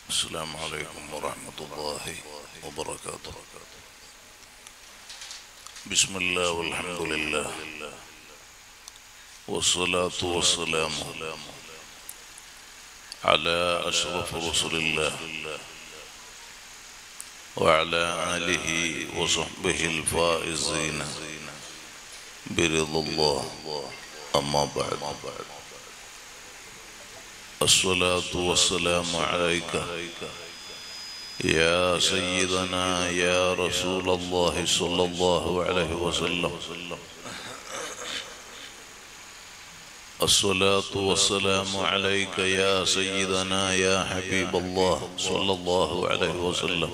السلام عليكم ورحمة الله وبركاته. بسم الله والحمد لله والصلاة والسلام على أشرف رسل الله وعلى آله وصحبه الفائزين برضا الله. أما بعد، الصلاة والسلام عليك يا سيدنا يا رسول الله صلى الله عليه وسلم. الصلاة والسلام عليك يا سيدنا يا حبيب الله صلى الله عليه وسلم.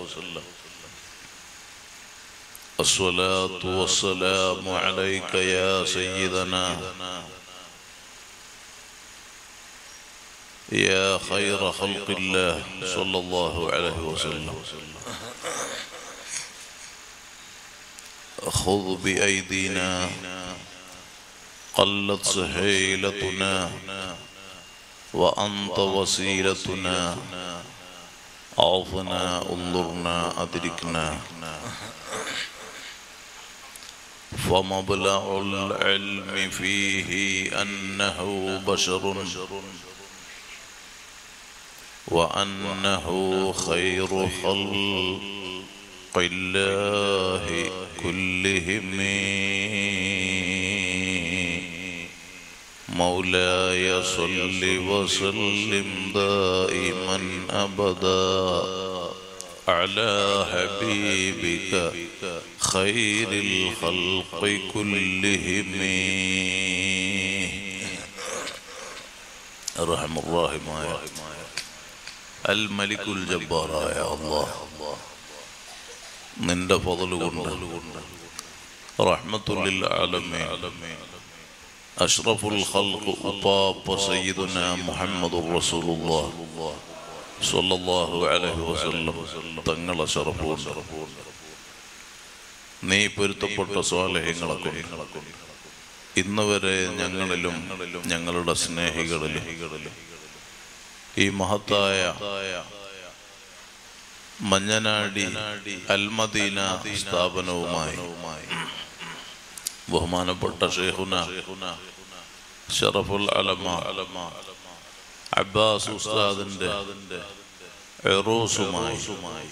الصلاة والسلام عليك يا سيدنا يا خير خلق الله صلى الله عليه وسلم. خذ بأيدينا قلت سهيلتنا وأنت وسيلتنا، أعطنا انظرنا أدركنا. فمبلغ العلم فيه أنه بشر وأنه خير خلق الله كلهم. مولاي صل وسلم دائما أبدا على حبيبك خير الخلق كلهم. أرحم الراحمين الملك الجبار يا الله، നിന്റെ ഫضل കൊണ്ട് റഹ്മത്തുൽ ആലമീൻ അഷ്റഫുൽ ഖൽഖ് ഉപ്പാപ്പ സയ്യിദുനാ മുഹമ്മദുർ റസൂലുള്ളാഹ് സ്വല്ലല്ലാഹു അലൈഹി വസല്ലം തങ്ങളെ ശറഫ് കൊണ്ട് നീ പൊരുത്തപ്പെട്ട സ്വാലിഹീങ്ങളെ കൊണ്ട് ഇന്ന് വരെ ഞങ്ങളിലും ഞങ്ങളുടെ സ്നേഹികളിലും ഈ മഹത്തായ മഞ്ഞനാടി അൽമദീന സ്ഥാപനവുമായി ബഹുമാനപ്പെട്ട ഷെയ്ഖുന ശറഫുൽ അലമ അബ്ബാസ് ഉസ്താദിന്റെ ഉറൂസുമായി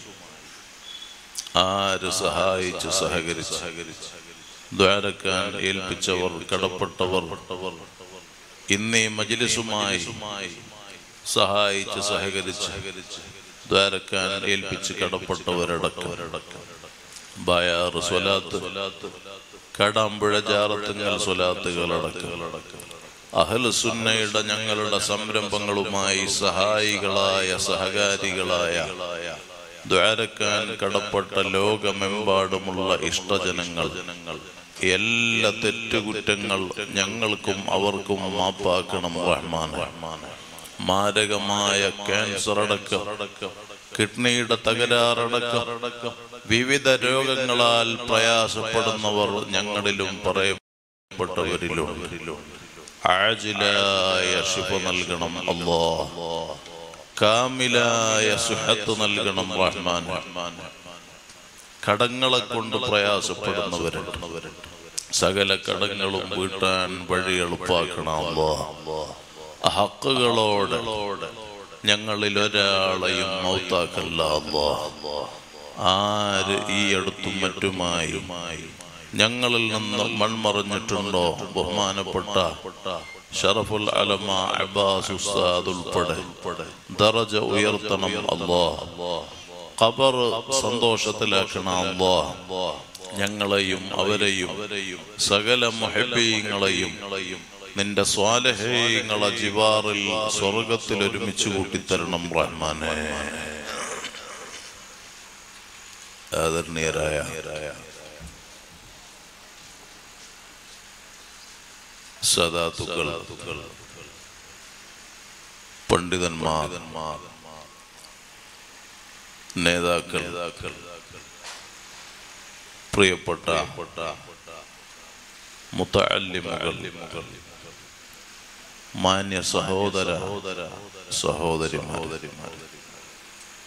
ആര് സഹായിച്ച് സഹകരിച്ച് ദ്വാരക്കാൻ ഏൽപ്പിച്ചവർ, കടപ്പെട്ടവർ, ഇന്നീ മജ്ലിസുമായി സഹായിച്ച് സഹകരിച്ച് ദ്വാരക്കാൻ ഏൽപ്പിച്ച് കടപ്പെട്ടവരടക്കം ബയാറ് സ്വലാത്ത്, കടാമ്പുഴ ജാറത്തുങ്ങൾ സ്വലാത്തുകളടക്കം അഹ്ലു സുന്നയുടെ ഞങ്ങളുടെ സംരംഭങ്ങളുമായി സഹായികളായ സഹകാരികളായ ദ്വാരക്കാൻ കടപ്പെട്ട ലോകമെമ്പാടുമുള്ള ഇഷ്ടജനങ്ങൾ എല്ലാ തെറ്റുകുറ്റങ്ങൾ ഞങ്ങൾക്കും അവർക്കും മാപ്പാക്കണം റഹ്മാൻ. മാരകമായ ക്യാൻസർ അടക്കം, കിഡ്നിയുടെ തകരാറടക്കം വിവിധ രോഗങ്ങളാൽ പ്രയാസപ്പെടുന്നവർ ഞങ്ങളിലും പറയപ്പെട്ടവരിലും ആജിലായ ശിഫ നൽകണം അല്ലാഹ്. കാമിലായ സുഹത്ത് നൽകണം റഹ്മാൻ. കടങ്ങളെ കൊണ്ട് പ്രയാസപ്പെടുന്നവരുണ്ട്, സകല കടങ്ങളും വീട്ടാൻ വഴി എളുപ്പാക്കണം അല്ലാഹ്. ഹക്കുകളോടെ ഞങ്ങളിൽ ഒരാളെയും മൗത്താക്കല്ല അല്ലാഹ്. ആര് ഈ അടുത്തും മറ്റുമായി ഞങ്ങളിൽ നിന്ന് മൺമറഞ്ഞിട്ടുണ്ടോ ബഹുമാനപ്പെട്ട ഷറഫുൽ അലമ അബ്ബാസ് ഉസ്താദ് ഉൾപ്പെടെ ദറജ ഉയർത്തണം അല്ലാഹ്. ഖബർ സന്തോഷത്തിലാക്കണം അല്ലാഹ്. ഞങ്ങളെയും അവരെയും സകല മുഹബ്ബീങ്ങളെയും നിന്റെ സ്വാലിഹീങ്ങളെ ജിവാറിൽ സ്വർഗത്തിൽ ഒരുമിച്ച് കൂട്ടിത്തരണം റഹ്മാനെ. ആദരണീയരായ സദാത്തുക്കൾ, പണ്ഡിതന്മാർ, നേതാക്കൾ, പ്രിയപ്പെട്ട മുതഅല്ലിമുകൾ, മാന്യ സഹോദര സഹോദരിമാർ,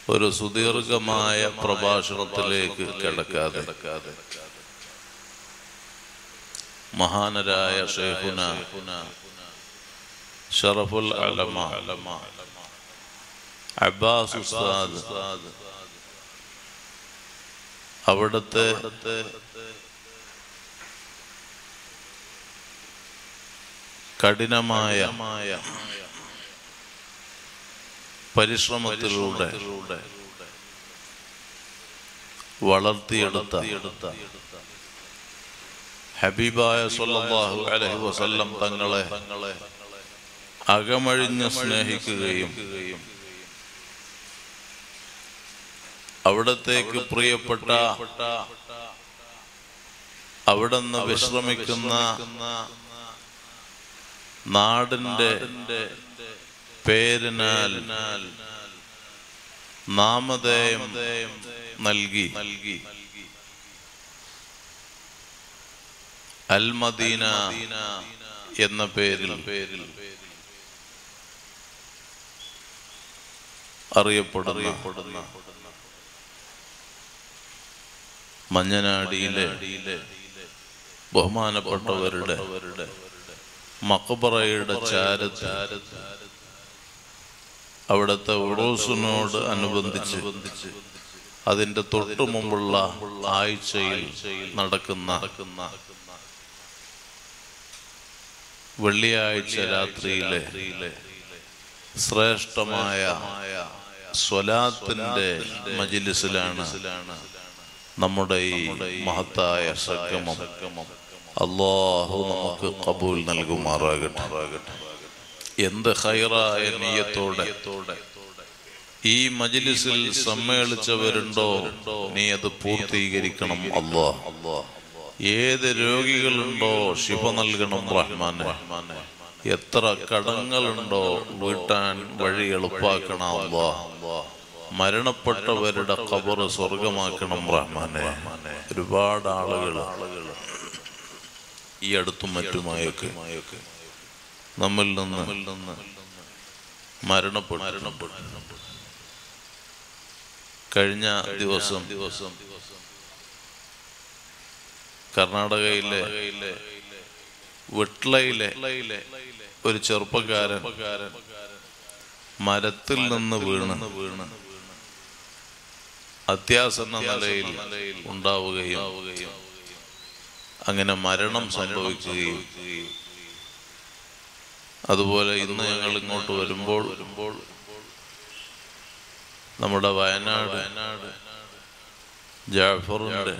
ഒരു സുദീർഘമായ പ്രഭാഷണത്തിലേക്ക് കടക്കാതെ മഹാനരായ ശൈഖുന ശറഫുൽ അലമ അബ്ബാസ് ഉസ്താദ് അവിടുത്തെ കഠിനമായ പരിശ്രമത്തിലൂടെ വളർത്തിയെടുത്ത ഹബീബായ സ്വല്ലല്ലാഹു അലൈഹി വസല്ലം തങ്ങളെ അകമഴിഞ്ഞ് സ്നേഹിക്കുകയും അവിടത്തേക്ക് പ്രിയപ്പെട്ട അവിടുന്ന് വിശ്രമിക്കുന്ന നാടിന്റെ പേരിനാൽ നാമധേയം നൽകി അൽ മദീന എന്ന പേരിൽ അറിയപ്പെടുന്ന മഞ്ഞനാടിയിലെ ബഹുമാനപ്പെട്ടവരുടെ മഖബറയുടെ ചാരത്ത് അവിടുത്തെ ഉറൂസിനോട് അനുബന്ധിച്ച് അതിന്റെ തൊട്ടു മുമ്പുള്ള ആഴ്ചയിൽ നടക്കുന്ന വെള്ളിയാഴ്ച രാത്രിയിലെ ശ്രേഷ്ഠമായ സ്വലാത്തിന്റെ മജ്ലിസിലാണ് നമ്മുടെ ഈ മഹത്തായ സംഗമം. അല്ലാഹു നമുക്ക് ഖബൂൽ നൽകുമാറാകട്ടെ. എന്ത് ഖൈറായ നിയ്യത്തോടെ ഈ മജ്ലിസിൽ സമ്മേളിച്ചവരുണ്ടോ നീ അത് പൂർത്തീകരിക്കണം അല്ലാഹ്. ഏത് രോഗികളുണ്ടോ ശിഫ നൽകണം റഹ്മാനെ. എത്ര കടങ്ങളുണ്ടോ വീട്ടാൻ വഴി എളുപ്പാക്കണം അല്ലാഹ്. മരണപ്പെട്ടവരുടെ ഖബർ സ്വർഗമാക്കണം റഹ്മാനെ. ഒരുപാട് ആളുകൾ ഈ അടുത്തും മറ്റുമായൊക്കെ നമ്മിൽ നിന്ന് മരണപ്പെട്ടു. കഴിഞ്ഞ ദിവസം കർണാടകയിലെ വിട്ലയിലെ ഒരു ചെറുപ്പക്കാരൻ മരത്തിൽ നിന്ന് വീണ് അത്യാസന്ന നിലയിൽ ഉണ്ടാവുകയും അങ്ങനെ മരണം സംഭവിക്കുകയും, അതുപോലെ ഇന്ന് ഞങ്ങൾ ഇങ്ങോട്ട് വരുമ്പോൾ നമ്മുടെ വയനാട് ജാഫറിന്റെ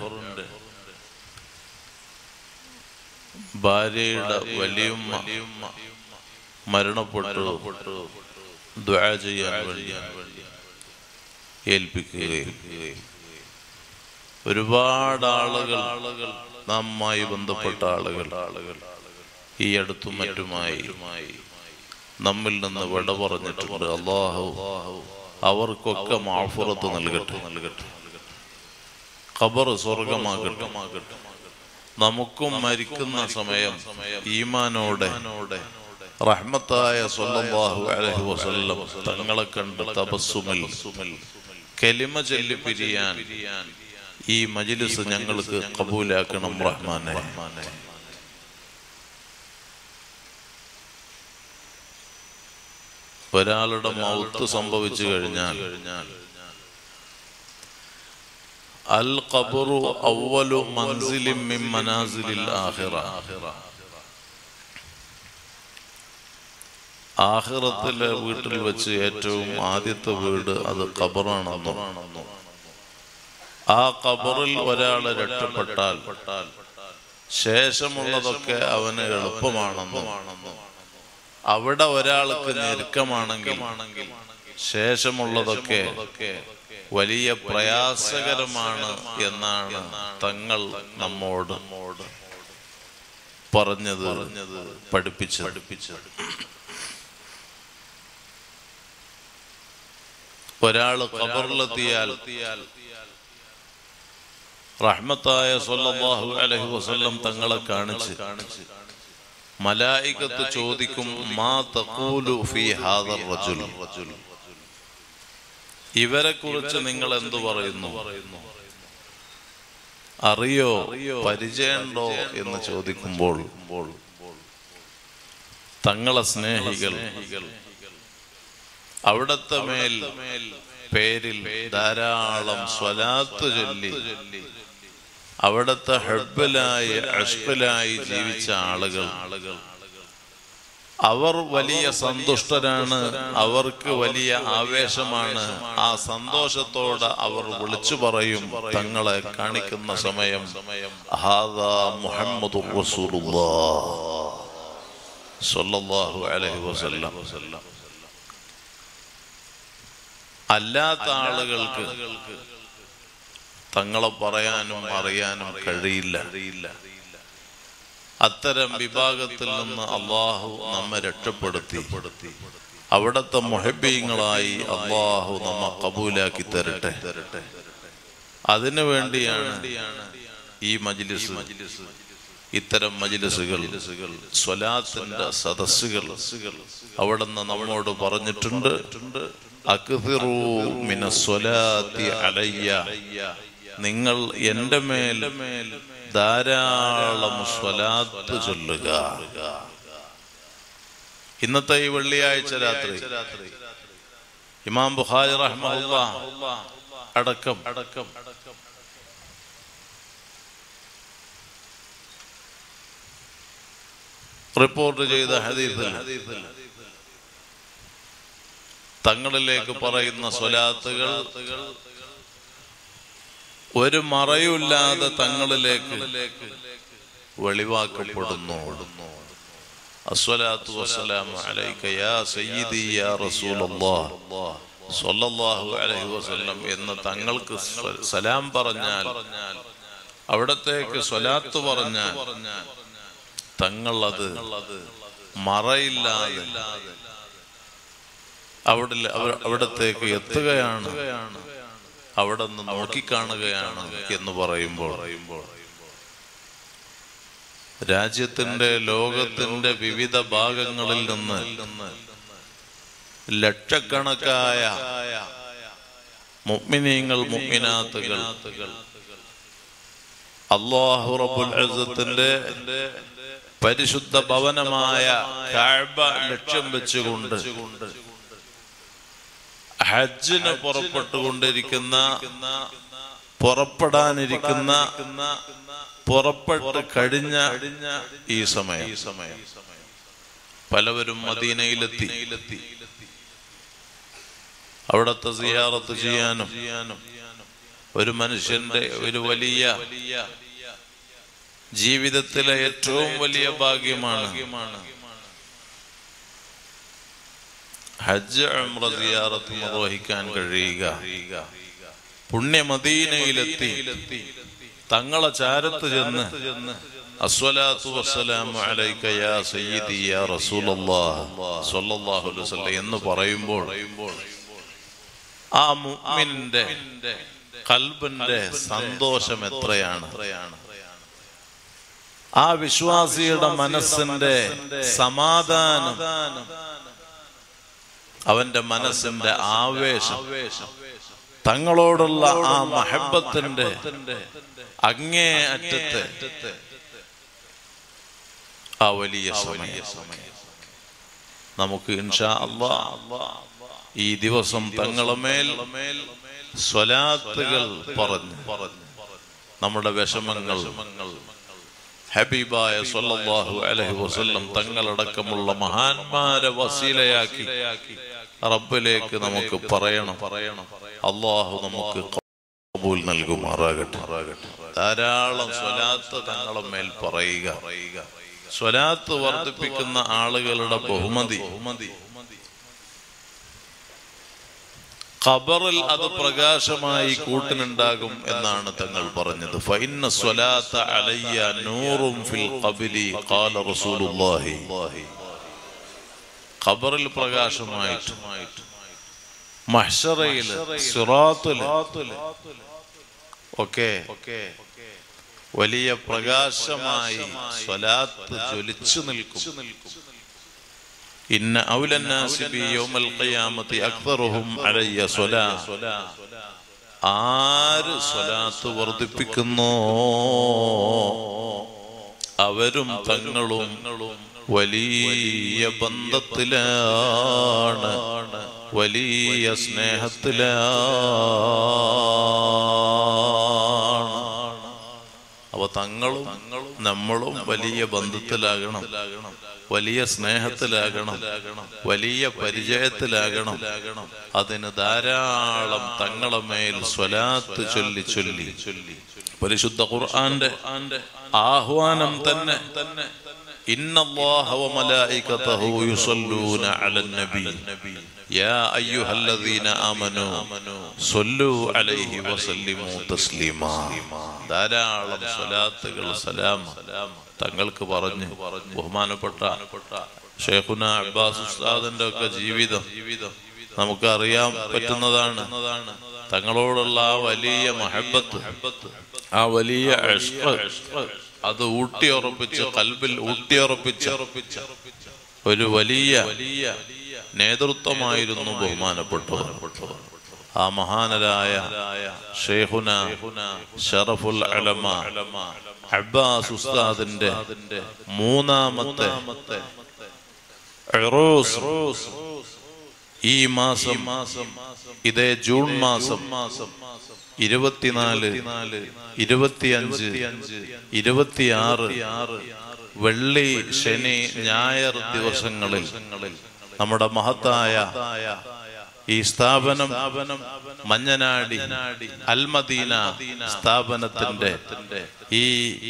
ഭാര്യയുടെ വലിയുമ്മ മരണപ്പെട്ടു. ദുആ ചെയ്യാൻ വേണ്ടി ഏൽപ്പിക്കുകയും ഒരുപാട് ആളുകൾ നമ്മായി ബന്ധപ്പെട്ട ആളുകൾ ഈ അടുത്തും മറ്റുമായി നമ്മിൽ നിന്ന് വിട പറഞ്ഞിട്ടുണ്ട്. അല്ലാഹു അവർക്കൊക്കെ മഅ്ഫിറത്ത് നൽകട്ടെ. ഖബർ സ്വർഗമാകട്ടെ. നമുക്കും മരിക്കുന്ന സമയം ഈമാനോടെ റഹ്മത്തായ സ്വല്ലല്ലാഹു അലൈഹി വസല്ലം തങ്ങളെ കണ്ട് തബസ്സുമിൽ കലിമ ചൊല്ലി പിരിയാൻ ഈ മജ്ലിസ് ഞങ്ങൾക്ക് ഖബൂലാക്കണം റഹ്മാനെ. ഒരാളുടെ മൗത്ത് സംഭവിച്ചു കഴിഞ്ഞാൽ അൽ ഖബറു അവ്വലു മൻസിലിൻ മിൻ മനാസിലിൽ ആഖിറ. ആഖിറത്തിലെ വീട്ടിൽ വെച്ച് ഏറ്റവും ആദ്യത്തെ വീട് അത് ഖബറാണെന്നും ആ ഖബറിൽ ഒരാളെ രക്ഷപ്പെട്ടാൽ ശേഷമുള്ളതൊക്കെ അവന് എളുപ്പമാണെന്നും അവിടെ ഒരാൾക്ക് ഞെരുക്കമാണെങ്കിൽ ശേഷമുള്ളതൊക്കെ വലിയ പ്രയാസകരമാണ് എന്നാണ് തങ്ങൾ നമ്മോട് പറഞ്ഞത്, പഠിപ്പിച്ചത്. ഒരാള് ഖബറിലെത്തിയാൽ റഹ്മത്തായ സ്വല്ലല്ലാഹു അലൈഹി വസല്ലം തങ്ങളെ കാണിച്ച് മലായികത്ത് ചോദിക്കും, മാ തഖൂലു ഫീ ഹാദർ റജുൽ, ഇവരെ കുറിച്ച് നിങ്ങൾ എന്തു പറയുന്നു, അറിയോ, പരിചയമുണ്ടോ എന്ന് ചോദിക്കുമ്പോൾ തങ്ങളെ സ്നേഹികൾ അവിടത്തെ മേൽ പേരിൽ ധാരാളം സ്വലാത്ത് ചൊല്ലി അവിടത്തെ ഹബ്ബിലായി അഷ്ബിലായി ജീവിച്ച ആളുകൾ അവർ വലിയ സന്തുഷ്ടരാണ്, അവർക്ക് വലിയ ആവേശമാണ്. ആ സന്തോഷത്തോടെ അവർ വിളിച്ചു പറയും തങ്ങളെ കാണിക്കുന്ന സമയം, ഹാദാ മുഹമ്മദുർ റസൂലുള്ളാഹ് സ്വല്ലല്ലാഹു അലൈഹി വസല്ലം. അല്ലാത്ത ആളുകൾക്ക് തങ്ങളെ പറയാനും അറിയാനും കഴിയില്ല. അത്തരം വിഭാഗത്തിൽ നിന്ന് അള്ളാഹു നമ്മെ രക്ഷപ്പെടുത്തി അവിടത്തെ മുഹബ്ബീങ്ങളായി അള്ളാഹു നമ്മെ കബൂലാക്കി തരട്ടെ. അതിനു വേണ്ടിയാണ് ഈ മജ്ലിസ്, ഇത്തരം മജ്ലിസുകൾ, സ്വലാത്തിന്റെ സദസ്സുകൾ. അവിടുന്ന് നമ്മോട് പറഞ്ഞിട്ടുണ്ട്, അക്സിറൂ മിനസ്സലാത്തി അലയ്യ, നിങ്ങൾ എൻ്റെ മേൽ ധാരാളം സ്വലാത്ത് ചൊല്ലുക. ഇന്നത്തെ ഈ വെള്ളിയാഴ്ച രാത്രി ഇമാം ബുഖാരി റഹ്മഹുല്ലാഹ് അടക്കം റിപ്പോർട്ട് ചെയ്ത ഹദീസിൽ തങ്ങളിലേക്ക് പറയുന്ന സ്വലാത്തുകൾ ഒരു മറയുമില്ലാതെ തങ്ങളിലേക്ക് വെളിവാക്കപ്പെടുന്നു. അസ്സലാത്തു വസ്സലാമു അലൈക യാ സയ്യിദി യാ റസൂലല്ലാഹ് സ്വല്ലല്ലാഹു അലൈഹി വസല്ലം എന്ന് തങ്ങൾക്ക് സലാം പറഞ്ഞാൽ, അവിടത്തേക്ക് സ്വലാത്ത് പറഞ്ഞാൽ തങ്ങൾ അത് മറയില്ലാതെ അവിടത്തേക്ക് എത്തുകയാണ്, അവിടെ നിന്ന് നോക്കിക്കാണുകയാണ് എന്ന് പറയുമ്പോൾ രാജ്യത്തിന്റെ, ലോകത്തിന്റെ വിവിധ ഭാഗങ്ങളിൽ നിന്ന് ലക്ഷക്കണക്കായ മുഅ്മിനീങ്ങൾ, മുഅ്മിനാത്തുകൾ അല്ലാഹു റബ്ബുൽ ഇസ്സത്തിന്റെ പരിശുദ്ധ ഭവനമായ കഅബ ലക്ഷ്യം വെച്ചുകൊണ്ട് ഹജ്ജിന് പുറപ്പെട്ട് കഴിഞ്ഞ ഈ സമയം പലവരും മദീനയിലെത്തി. അവിടത്തെ സിയാറത്ത് ചെയ്യാനും ഒരു മനുഷ്യന്റെ ഒരു വലിയ ജീവിതത്തിലെ ഏറ്റവും വലിയ ഭാഗ്യമാണ് ഹജ്ജ് ഉംറ സിയാറത്ത് നിർവഹിക്കാൻ കഴിയുക. പുണ്യ മദീനയിലെത്തി തങ്ങളെ ചാരത്ത് ചെന്ന് അസ്സലാത്തു വസ്സലാമു അലൈക യാ സയ്യിദി യാ റസൂലല്ലാഹ് സ്വല്ലല്ലാഹു അലൈഹി വസല്ലം എന്ന് പറയുമ്പോൾ ആ മുഅ്മിനിന്റെ ഖൽബിന്റെ സന്തോഷം എത്രയാണ്, ആ വിശ്വാസിയുടെ മനസ്സിന്റെ സമാധാനം, അവന്റെ മനസ്സിന്റെ ആവേശം, തങ്ങളോടുള്ള ആ മഹബ്ബത്തിന്റെ അങ്ങേ അറ്റത്തെ ആ വലിയ സമയം നമുക്ക് ഇൻഷാ അല്ലാഹ് ഈ ദിവസം തങ്ങളെ മേൽ സ്വലാത്തുകൾ പറഞ്ഞു നമ്മുടെ വിഷമങ്ങൾ ഹബീബായ സ്വല്ലല്ലാഹു അലൈഹി വസല്ലം തങ്ങളടക്കമുള്ള മഹാന്മാരെ വസീലയാക്കി റബ്ബിലേക്ക് നമുക്ക് പറയണം. അല്ലാഹു നമുക്ക് ഖബൂൽ നൽകുമാറാകട്ടെ. ധാരാളം സ്വലാത്ത് തങ്ങളെ മേൽ പറയുക. സ്വലാത്ത് വർദ്ധിപ്പിക്കുന്ന ആളുകളുടെ ബഹുമതി ഖബറിൽ അത് പ്രകാശമായി കൂട്ടിനുണ്ടാകും എന്നാണ് തങ്ങൾ പറഞ്ഞത്. ഫഇന്ന സ്വലാത്ത അലയ്യ നൂറും ഫിൽ ഖബ്രി ഖാല റസൂലുള്ളാഹി. ഖബറിൽ പ്രകാശമായിട്ട്, മഹ്ശറയിൽ, സിറാത്തിൽ ഒക്കെ വലിയ പ്രകാശമായി സ്വലാത്ത് ജ്വലിച്ചു നിൽക്കും ഇന്ന ഔലൻ നാസി ബി യൗമൽ ഖിയാമത്തി അക്തറുഹും അലയ്യ സ്വലാ. ആര് സ്വലാത്ത് വർദ്ധിപ്പിക്കുന്നോ അവരും തങ്ങളും വലിയ ബന്ധത്തിലാണ്, വലിയ സ്നേഹത്തിലാണ്. അപ്പൊ തങ്ങളും നമ്മളും വലിയ ബന്ധത്തിലാകണം, വലിയ സ്നേഹത്തിലാകണം, വലിയ പരിചയത്തിലാകണം. അതിന് ധാരാളം തങ്ങളെ മേൽ സ്വലാത്ത് ചൊല്ലി ചൊല്ലി പരിശുദ്ധ ഖുർആന്റെ ആഹ്വാനം തന്നെ ഇന്നല്ലാഹ വ മലായികതഹു യുസല്ലൂന അലൻ നബി യാ അയ്യുഹല്ലദീന ആമനൂ സ്വല്ലൂ അലൈഹി വസല്ലിമൂ തസ്ലീമാ. ധാരാളം സ്വലാത്തുകൾ സലാം തങ്ങൾക്ക് പറഞ്ഞു. ബഹുമാനപ്പെട്ട ശൈഖുന അബ്ബാസ് ഉസ്താദിന്റെ ഒക്കെ ജീവിതം നമുക്കറിയാൻ പറ്റുന്നതാണ്. തങ്ങളോടുള്ള ആ വലിയ മഹബത്ത്, ആ വലിയ ഇഷ്ഖ്, അത് ഊട്ടിയുറപ്പിച്ച് കൽബിൽ ഊട്ടിയുറപ്പിച്ച ഒരു വലിയ നേതൃത്വമായിരുന്നു ബഹുമാനപ്പെട്ടവർ. ആ മഹാനരായ ശൈഖുന ശറഫുൽ ഉലമ അബ്ബാസ് ഉസ്താദിന്റെ മൂന്നാമത്തെ ഉറൂസ് ഈ മാസം, ഇതേ ജൂൺ മാസം 24, 25, 26 വെള്ളി, ശനി, ഞായർ ദിവസങ്ങളിൽ നമ്മുടെ മഹത്തായ ഈ സ്ഥാപനം മഞ്ഞനാടി അൽമദീന സ്ഥാപനത്തിന്റെ ഈ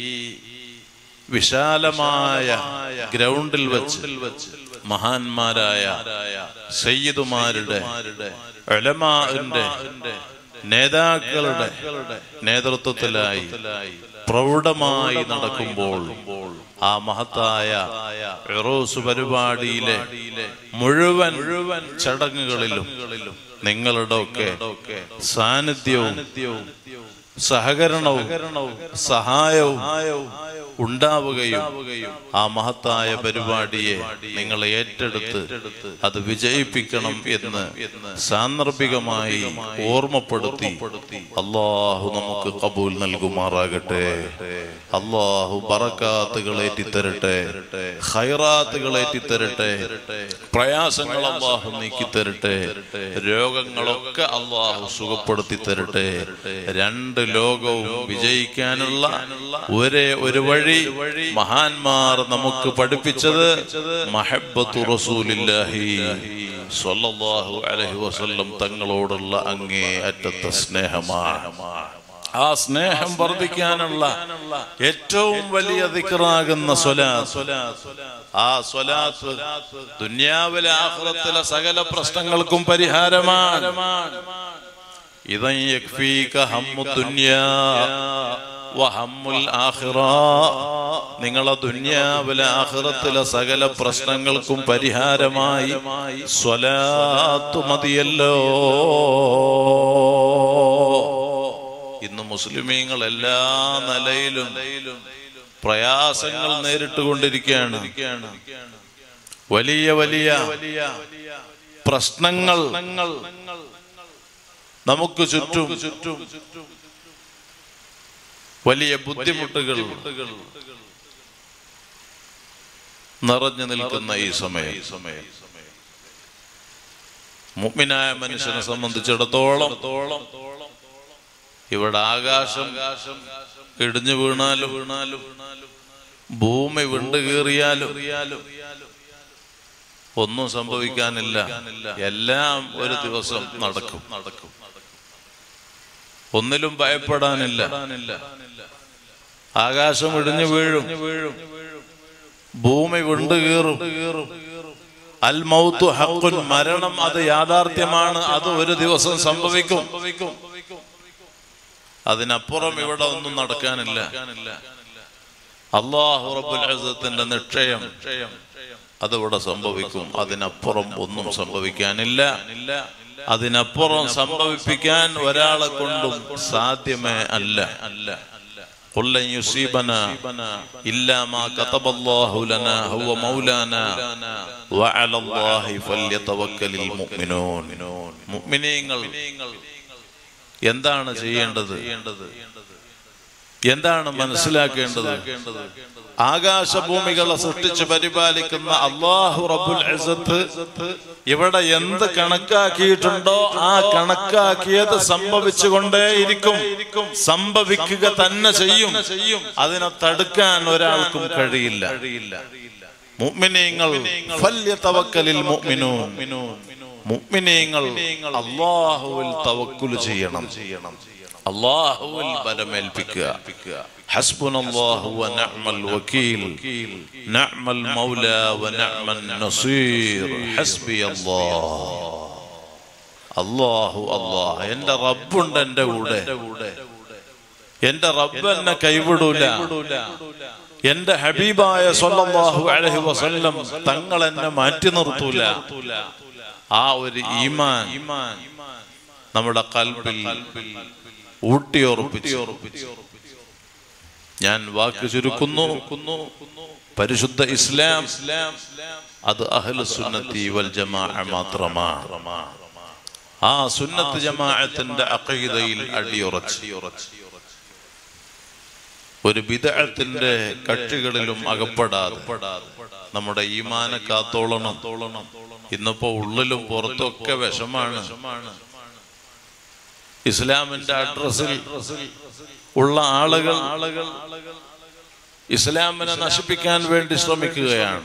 വിശാലമായ ഗ്രൗണ്ടിൽ വെച്ച് മഹാന്മാരായ സയ്യിദുമാരുടെ ഉലമാഇന്റെ നേതാക്കളുടെ നേതൃത്വത്തിലായി പ്രൗഢമായി നടക്കുമ്പോൾ ആ മഹത്തായ ഉറൂസ് പരിപാടിയിലെ മുഴുവൻ ചടങ്ങുകളിലും നിങ്ങളുടെ ഒക്കെ സാന്നിധ്യവും സഹകരണവും സഹായവും ഉണ്ടാവുകയും ആ മഹത്തായ പരിപാടിയെ നിങ്ങൾ ഏറ്റെടുത്ത് അത് വിജയിപ്പിക്കണം എന്ന് സാന്ദർഭികമായി ഓർമ്മപ്പെടുത്തി അല്ലാഹു നമുക്ക് ഖബൂൽ നൽകുമാറാകട്ടെ. അല്ലാഹു ബറകാത്തുകൾ ഏറ്റിത്തരട്ടെ, ഖൈറാത്തുകൾ ഏറ്റിത്തരട്ടെ, പ്രയാസങ്ങൾ അല്ലാഹു നീക്കിത്തരട്ടെ, രോഗങ്ങളൊക്കെ അല്ലാഹു സുഖപ്പെടുത്തി തരട്ടെ. രണ്ട് ലോകവും വിജയിക്കാനുള്ള ഒരേ ഒരു വഴി മഹാന്മാർ നമുക്ക് പഠിപ്പിച്ചത് മഹബ്ബത്തു റസൂലില്ലാഹി സ്വല്ലല്ലാഹു അലൈഹി വസല്ലം തങ്ങളോടുള്ള അങ്ങേ അറ്റത്തെ സ്നേഹമാണ്. ആ സ്നേഹം വർദ്ധിക്കാനുള്ള ഏറ്റവും വലിയ ദിക്റാകുന്ന സ്വലാത്ത്, ആ സ്വലാത്ത് ദുനിയാവിലെ ആഖിറത്തിലെ സകല പ്രശ്നങ്ങൾക്കും പരിഹാരമാണ്. ഇദൻ യക്ഫീക ഹമ്മു ദുനിയാ വഹമ്മുൽ ആഖിറ. നിങ്ങളെ ദുനിയാവിലെ ആഖിറത്തിലെ സകല പ്രശ്നങ്ങൾക്കും പരിഹാരമായി സ്വലാത്ത് മതിയല്ലോ. ഇന്ന് മുസ്ലിമീങ്ങൾ എല്ലാ നിലയിലും പ്രയാസങ്ങൾ നേരിട്ടുകൊണ്ടിരിക്കുകയാണ്. വലിയ വലിയ പ്രശ്നങ്ങൾ നമുക്ക് ചുറ്റും, വലിയ ബുദ്ധിമുട്ടുകൾ നിറഞ്ഞു നിൽക്കുന്ന ഈ സമയം മുഅ്മിനായ മനുഷ്യനെ സംബന്ധിച്ചിടത്തോളം ഇവിടെ ആകാശം ഇടിഞ്ഞു വീണാലും ഭൂമി വിണ്ടുകീറിയാലും ഒന്നും സംഭവിക്കാനില്ല. എല്ലാം ഒരു ദിവസം നടക്കും. ഒന്നിലും ഭയപ്പെടാനില്ല. ആകാശം ഇടിഞ്ഞു വീഴും, ഭൂമി വിണ്ടുകീറും. അൽ മൗതു ഹഖ്ഖുൻ, മരണം അത് യാഥാർത്ഥ്യമാണ്, അത് ഒരു ദിവസം സംഭവിക്കും. അതിനപ്പുറം ഇവിടെ ഒന്നും നടക്കാനില്ല. അല്ലാഹു റബ്ബുൽ ഇസ്സത്തിന്റെ നിശ്ചയം അതിവിടെ സംഭവിക്കും. അതിനപ്പുറം ഒന്നും സംഭവിക്കാനില്ല. അതിനപ്പുറം സംഭവിപ്പിക്കാൻ ഒരാളെ കൊണ്ടും സാധ്യമേ അല്ല. ഖുൽ ലൻ യുസീബനാ ഇല്ലാ മാ കതബല്ലാഹു ലനാ ഹുവ മൗലാനാ വഅലല്ലാഹി ഫല്യതവക്കലിൽ മുഅ്മിനൂൻ. മുഅ്മിനീങ്ങൾ എന്താണ് ചെയ്യേണ്ടത്? എന്താണ് മനസ്സിലാക്കേണ്ടത്? ആകാശഭൂമികളെ സൃഷ്ടിച്ച് പരിപാലിക്കുന്ന അല്ലാഹു റബ്ബുൽ ഇസ്സത്ത് ഇവിടെ എന്ത് കണക്കാക്കിയിട്ടുണ്ടോ ആ കണക്കാക്കിയത് സംഭവിച്ചുകൊണ്ടേയിരിക്കും, സംഭവിക്കുക തന്നെ ചെയ്യും. അതിനെ തടുക്കാൻ ഒരാൾക്കും കഴിയില്ല. മുഅ്മിനീങ്ങൾ ഫല്യതവക്കലിൽ മുഅ്മിനൂൻ, മുഅ്മിനീങ്ങൾ അല്ലാഹുവിൽ തവക്കുൽ ചെയ്യണം, അല്ലാഹുവിൽ ബലമേൽപ്പിക്കുക. ഹസ്ബുനല്ലാഹു വ നിഅമൽ വകീൽ, നിഅമൽ മൗലാ വ നിഅമൻ നസീർ, ഹസ്ബിയല്ലാഹ്. അല്ലാഹു അല്ലാഹ്, എൻ്റെ റബ്ബുണ്ട് എൻ്റെ കൂടെ, എൻ്റെ റബ്ബ് എന്നെ കൈവിടൂല. എൻ്റെ ഹബീബായ സ്വല്ലല്ലാഹു അലൈഹി വസല്ലം തങ്ങൾ എന്നെ മാറ്റി നിർത്തൂല. ആ ഒരു ഈമാൻ നമ്മുടെ ഖൽബിൽ ഊട്ടിയുറപ്പിച്ചു. ഞാൻ വാക്ക് ചുരുക്കുന്നു, പരിശുദ്ധ ഇസ്ലാം അത് അഹ്ലുസ് സുന്നത്തി വൽ ജമാഅ മാത്രമാണ്. ആ സുന്നത്ത് ജമാഅത്തിന്റെ അഖീദയിൽ അടിയുറച്ച് ഒരു ബിദ്അത്തിന്റെ കക്ഷികളിലും അകപ്പെടാതെ നമ്മുടെ ഈമാനെ കാത്തോളണം. ഇന്നിപ്പോ ഉള്ളിലും പുറത്തൊക്കെ വിഷമാണ്. ഇസ്ലാമിന്റെ അഡ്രസ്സിൽ ഉള്ള ആളുകൾ ഇസ്ലാമിനെ നശിപ്പിക്കാൻ വേണ്ടി ശ്രമിക്കുകയാണ്.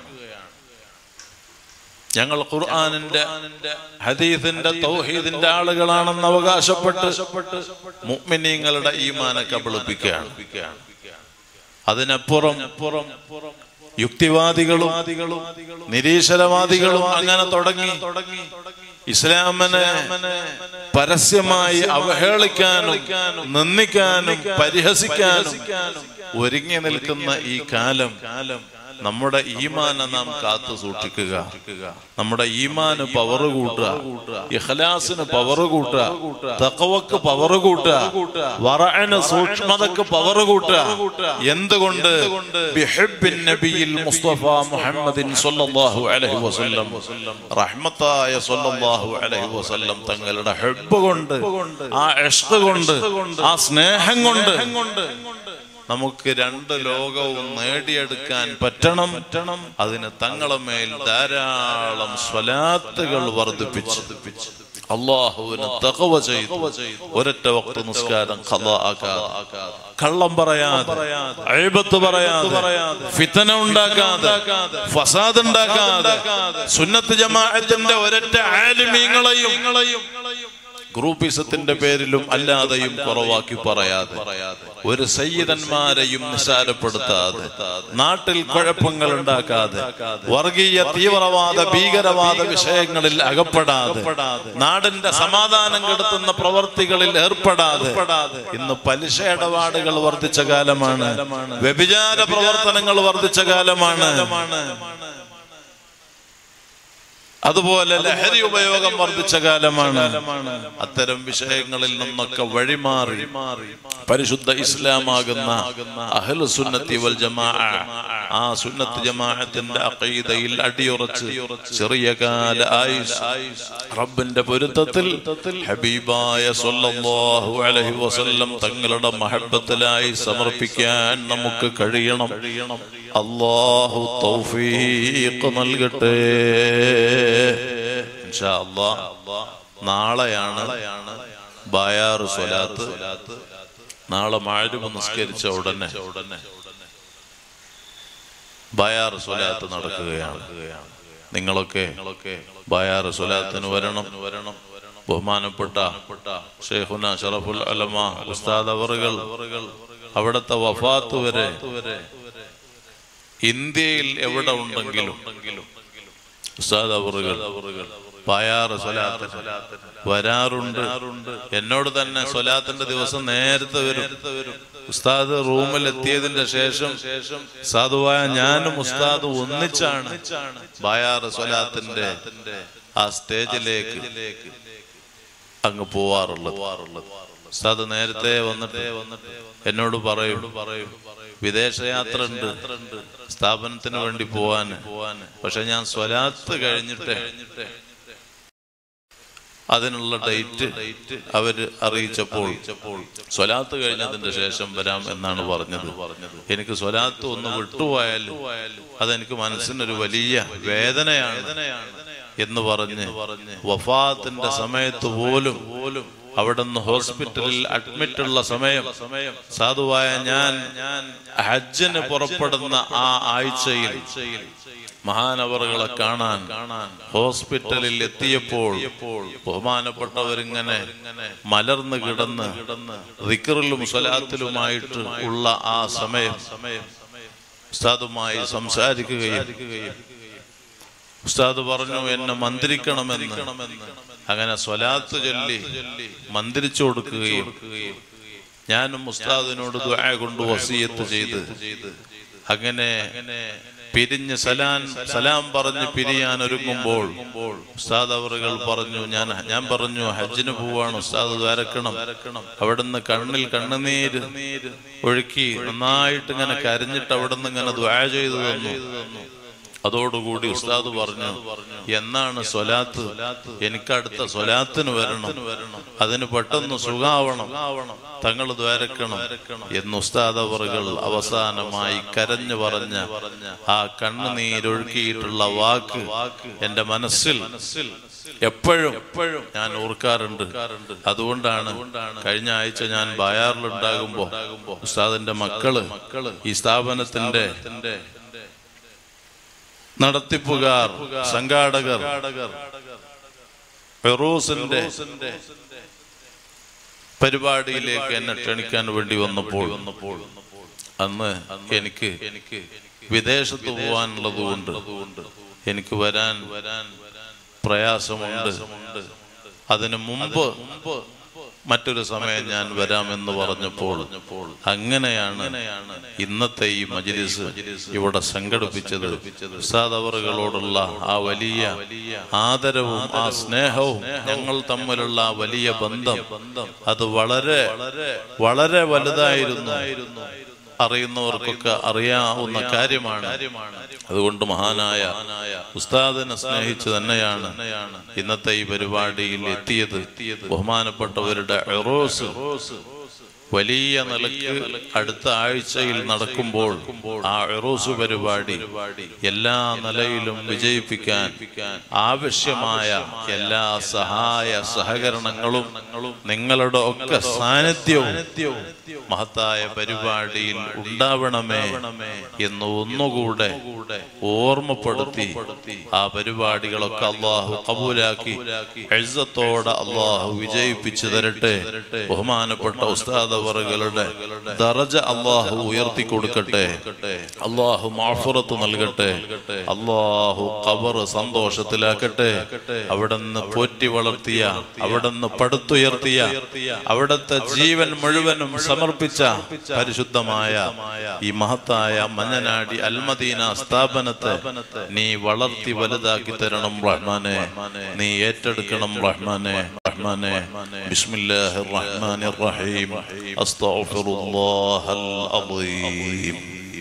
ഞങ്ങൾ ഖുർആനിന്റെ ഹദീസിന്റെ തൗഹീദിന്റെ ആളുകളാണെന്ന് അവകാശപ്പെട്ട് മുഅ്മിനീങ്ങളുടെ ഈമാനെ കബളിപ്പിക്കുകയാണ്. അതിനപ്പുറം യുക്തിവാദികളും നിരീശ്വരവാദികളും അങ്ങനെ തുടങ്ങി ഇസ്ലാമിനെ പരസ്യമായി അവഹേളിക്കാനും നിന്ദിക്കാനും പരിഹസിക്കാനും ഒരുങ്ങി നിൽക്കുന്ന ഈ കാലം നമ്മുടെ ഈമാനെ നാം കാത്തു സൂക്ഷിക്കുക. നമ്മുടെ ഈമാന് പവർ കൂട്ടുക, ഇഖ്ലാസിന് പവർ കൂട്ടുക, തഖ്വക്ക് പവർ കൂട്ടുക, വറഅന് സൂക്ഷ്മതക്ക് പവർ കൂട്ടുക. എന്തുകൊണ്ട്? ബിഹബ്ബിൻ നബിയിൽ മുസ്തഫ മുഹമ്മദിൻ സ്വല്ലല്ലാഹു അലൈഹി വസല്ലം, റഹ്മത്തായ സ്വല്ലല്ലാഹു അലൈഹി വസല്ലം തങ്ങളുടെ ഹബ്ബ് കൊണ്ട്, ആ ഇഷ്ഖ് കൊണ്ട്, ആ സ്നേഹം കൊണ്ട് നമുക്ക് രണ്ട് ലോകവും നേടിയെടുക്കാൻ പറ്റണം. അതിന് തങ്ങളെ മേൽ ധാരാളം സ്വലാത്തുകൾ വർദ്ധിപ്പിച്ച് അല്ലാഹുവിനെ തഖ്വ ചെയ്ത് ഒരൊറ്റ വഖ്ത് നിസ്കാരം ഖളാ ആക്കാതെ, കള്ളം പറയാതെ, അയ്ബത്ത് പറയാതെ, ഫിത്ന ഉണ്ടാക്കാതെ, ഫസാദ് ഉണ്ടാക്കാതെ, സുന്നത്ത് ജമാഅത്തിന്റെ ഒരൊറ്റ ആലിമീങ്ങളെയും ഗ്രൂപ്പിസത്തിന്റെ പേരിലും അല്ലാതെയും കുറവാക്കി പറയാതെ, ഒരു സയ്യിദന്മാരെയും നിസാരപ്പെടുത്താതെ, നാട്ടിൽ കുഴപ്പങ്ങൾ ഉണ്ടാക്കാതെ, വർഗീയ തീവ്രവാദ ഭീകരവാദ വിഷയങ്ങളിൽ അകപ്പെടാതെ, നാടിന്റെ സമാധാനം കെടുത്തുന്ന പ്രവർത്തികളിൽ ഏർപ്പെടാതെ. ഇന്ന് പലിശ ഇടപാടുകൾ വർദ്ധിച്ച കാലമാണ്, വ്യഭിചാര പ്രവർത്തനങ്ങൾ വർദ്ധിച്ച കാലമാണ്, അതുപോലെ ലഹരി ഉപയോഗം വർദ്ധിച്ച കാലമാണ്. അത്തരം വിഷയങ്ങളിൽ നിന്നൊക്കെ വഴിമാറി പരിശുദ്ധ ഇസ്ലാമാകുന്ന അഹ്ലുസ് സുന്നത്തി വൽ ജമാഅ, ആ സുന്നത്ത് ജമാഅത്തിന്റെ അഖീദയിൽ അടിയുറച്ച് ചെറിയ കാല ആയുസ് റബ്ബിന്റെ പൊരുത്തത്തിൽ ഹബീബായ സ്വല്ലല്ലാഹു അലൈഹി വസല്ലം തങ്ങളുടെ മഹബ്ബത്തിലായി സമർപ്പിക്കാൻ നമുക്ക് കഴിയണം. അല്ലാഹു തൗഫീഖ് നൽകട്ടെ. ഇൻഷാ അല്ലാഹ് നാളെയാണ് ബയാർ സ്വലാത്ത്. നാളെ മഗ്‌രിബ് നിസ്കരിച്ച ഉടനെ ബയാർ സ്വലാത്ത് നടക്കുകയാണ്. നിങ്ങളൊക്കെ ബയാർ സ്വലാത്തിന് വരണം. ബഹുമാനപ്പെട്ട ശൈഖുന ശറഫുൽ ഉലമ ഉസ്താദ് അവറുകൾ അവിടുത്തെ വഫാത്ത് വരെ ഇന്ത്യയിൽ എവിടെ ഉണ്ടെങ്കിലും ഉസ്താദ് അവറുകൾ ബയാർ സ്വലാത്തിന് വരാറുണ്ട്. എന്നോട് തന്നെ സ്വലാത്തിന്റെ ദിവസം നേരത്തെ വരും. ഉസ്താദ് റൂമിൽ എത്തിയതിന്റെ ശേഷം സാധുവായ ഞാനും ഉസ്താദ് ഒന്നിച്ചാണ് ബയാർ സ്വലാത്തിന്റെ ആ സ്റ്റേജിലേക്ക് അങ്ങ് പോവാറുള്ളത്. ഉസ്താദ് നേരത്തെ വന്നിട്ട് എന്നോട് പറയും വിദേശയാത്ര ഉണ്ട് സ്ഥാപനത്തിന് വേണ്ടി പോവാൻ. പക്ഷെ ഞാൻ സ്വലാത്ത് കഴിഞ്ഞിട്ട് അതിനുള്ള ഡേറ്റ് അവര് അറിയിച്ചപ്പോൾ സ്വലാത്ത് കഴിഞ്ഞതിന്റെ ശേഷം വരാം എന്നാണ് പറഞ്ഞത്. എനിക്ക് സ്വലാത്ത് ഒന്ന് വിട്ടുപോയാൽ അതെനിക്ക് മനസ്സിനൊരു വലിയ വേദനയാണ് എന്ന് പറഞ്ഞ് വഫാത്തിന്റെ സമയത്ത് പോലും അവിടുന്ന് ഹോസ്പിറ്റലിൽ അഡ്മിറ്റ് ഉള്ള സമയം സാധുവായ ഞാൻ ഹജ്ജിന് പുറപ്പെടുന്ന ആ ആഴ്ചയിൽ മഹാനവറുകളെ കാണാൻ ഹോസ്പിറ്റലിൽ എത്തിയപ്പോൾ ബഹുമാനപ്പെട്ടവരിങ്ങനെ മലർന്നു കിടന്ന് ദിക്റിലും സ്വലാത്തിലുമായിട്ട് ഉള്ള ആ സമയം ഉസ്താദുമായി സംസാരിക്കുകയും ഉസ്താദ് പറഞ്ഞു എന്നെ മന്ത്രിക്കണമെന്ന്. അങ്ങനെ സ്വലാത്ത് ചൊല്ലി മന്ത്രിച്ചു കൊടുക്കുകയും ഞാനും ഉസ്താദിനോട് ദുആ കൊണ്ട് വസിയത്ത് ചെയ്ത് അങ്ങനെ പിരിഞ്ഞ് സലാം പറഞ്ഞ് പിരിയാൻ ഒരുങ്ങുമ്പോൾ ഉസ്താദ് അവറുകൾ പറഞ്ഞു ഞാൻ പറഞ്ഞു ഹജ്ജിന് പോവാണ്, ഉസ്താദ് ദ്വാരക്കണം. അവിടുന്ന് കണ്ണിൽ കണ്ണുനീര് ഒഴുക്കി നന്നായിട്ട് ഇങ്ങനെ കരഞ്ഞിട്ട് അവിടുന്ന് ഇങ്ങനെ ദുആ ചെയ്തു തന്നു. അതോടുകൂടി ഉസ്താദ് പറഞ്ഞു എന്നാണ് സ്വലാത്ത്, എനിക്കടുത്ത സ്വലാത്തിന് വരണം, അതിന് പെട്ടെന്ന് സുഖാവണം, തങ്ങൾ ദ്വാരക്കണം എന്ന് ഉസ്താദ് അവറുകൾ അവസാനമായി കരഞ്ഞു പറഞ്ഞ ആ കണ്ണുനീരൊഴുക്കിയിട്ടുള്ള വാക്ക് എന്റെ മനസ്സിൽ എപ്പോഴും ഞാൻ ഓർക്കാറുണ്ട്. അതുകൊണ്ടാണ് കഴിഞ്ഞ ആഴ്ച ഞാൻ ബയാറിലുണ്ടാകുമ്പോ ഉസ്താദിന്റെ മക്കള് ഈ സ്ഥാപനത്തിന്റെ നടത്തിപ്പുകാർ സംഘാടകർ ഫിറോസിന്റെ പരിപാടിയിലേക്ക് എന്നെ ക്ഷണിക്കാൻ വേണ്ടി വന്നപ്പോൾ അന്ന് എനിക്ക് വിദേശത്ത് പോവാനുള്ളത് കൊണ്ട് എനിക്ക് വരാൻ പ്രയാസമുണ്ട്. അതിനു മുമ്പ് മറ്റൊരു സമയം ഞാൻ വരാമെന്ന് പറഞ്ഞപ്പോൾ അങ്ങനെയാണ് ഇന്നത്തെ ഈ മജ്‌ലിസ് ഇവിടെ സംഘടിപ്പിച്ചത്. ഉസ്താദ് അവറുകളോടുള്ള ആ വലിയ ആദരവും ആ സ്നേഹവും ഞങ്ങൾ തമ്മിലുള്ള വലിയ ബന്ധം അത് വളരെ വളരെ വലുതായിരുന്നു. അറിയുന്നവർക്കൊക്കെ അറിയാവുന്ന കാര്യമാണ്. അതുകൊണ്ട് മഹാനായ ഉസ്താദിനെ സ്നേഹിച്ച് തന്നെയാണ് ഇന്നത്തെ ഈ പരിപാടിയിൽ എത്തിയത്. ബഹുമാനപ്പെട്ടവരുടെ ഉറൂസ് വലിയ നിലയ്ക്ക് അടുത്ത ആഴ്ചയിൽ നടക്കുമ്പോൾ ആ ഉറൂസ് പരിപാടി എല്ലാ നിലയിലും വിജയിപ്പിക്കാൻ ആവശ്യമായ എല്ലാ സഹായ സഹകരണങ്ങളും നിങ്ങളുടെ ഒക്കെ സാന്നിധ്യവും മഹത്തായ പരിപാടിയിൽ ഉണ്ടാവണമേ എന്ന് ഒന്നുകൂടെ ഓർമ്മപ്പെടുത്തി ആ പരിപാടികളൊക്കെ അള്ളാഹു കബൂലാക്കി ഇസ്സത്തോടെ അള്ളാഹു വിജയിപ്പിച്ചു തരട്ടെ. ബഹുമാനപ്പെട്ട ഉസ്താദ് അവറുകളുടെ ദറജ അള്ളാഹു ഉയർത്തി കൊടുക്കട്ടെ. അള്ളാഹു മഅ്ഫിറത്ത് നൽകട്ടെ. അള്ളാഹു ഖബർ സന്തോഷത്തിലാക്കട്ടെ. അവിടുന്ന് പോറ്റി വളർത്തിയ, അവിടുന്ന് പടുത്തുയർത്തിയ, അവിടുത്തെ ജീവൻ മുഴുവനും സമർപ്പിച്ച പരിശുദ്ധമായ ഈ മഹത്തായ മഞ്ഞനാടി അൽമദീന സ്ഥാപനത്തെ നീ വളർത്തി വലുതാക്കി തരണം റഹ്മാനെ. നീ ഏറ്റെടുക്കണം റഹ്മാനെ. റഹ്മാനെ ബിസ്മില്ലാഹിർ റഹ്മാനിർ റഹീം. അസ്തഗ്ഫിറുല്ലാഹൽ അദീം.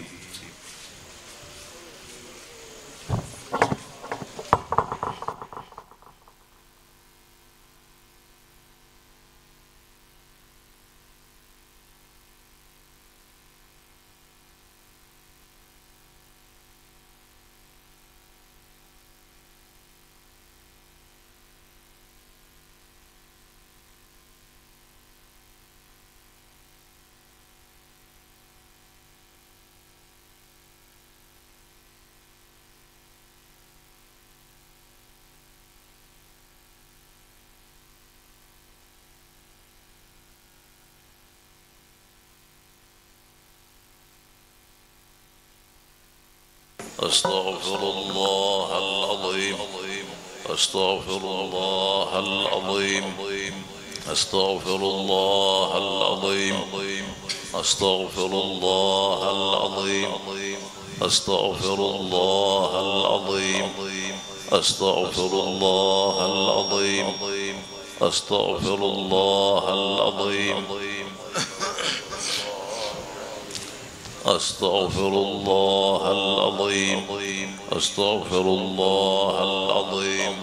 أستغفر الله العظيم. أستغفر الله العظيم. أستغفر الله العظيم. أستغفر الله العظيم. أستغفر الله العظيم. أستغفر الله العظيم. أستغفر الله العظيم أستغفر الله العظيم أستغفر الله العظيم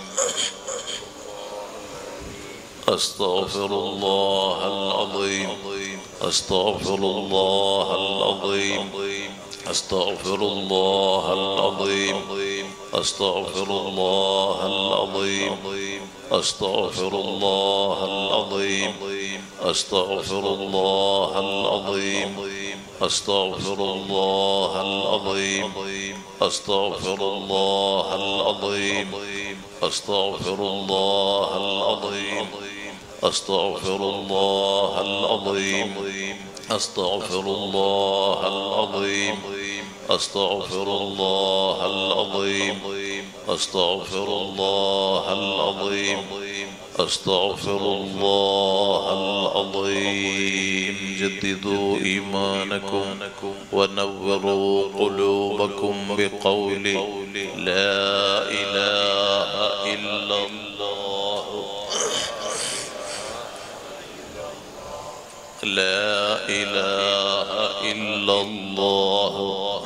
أستغفر الله العظيم أستغفر الله العظيم أستغفر الله العظيم أستغفر الله العظيم أستغفر الله العظيم أستغفر الله العظيم أستغفر الله العظيم أستغفر الله العظيم أستغفر الله العظيم أستغفر الله العظيم أستغفر الله العظيم أستغفر الله العظيم أستغفر الله العظيم أستغفر الله العظيم جددوا إيمانكم ونوروا قلوبكم بقول لا إله إلا الله لا إله إلا الله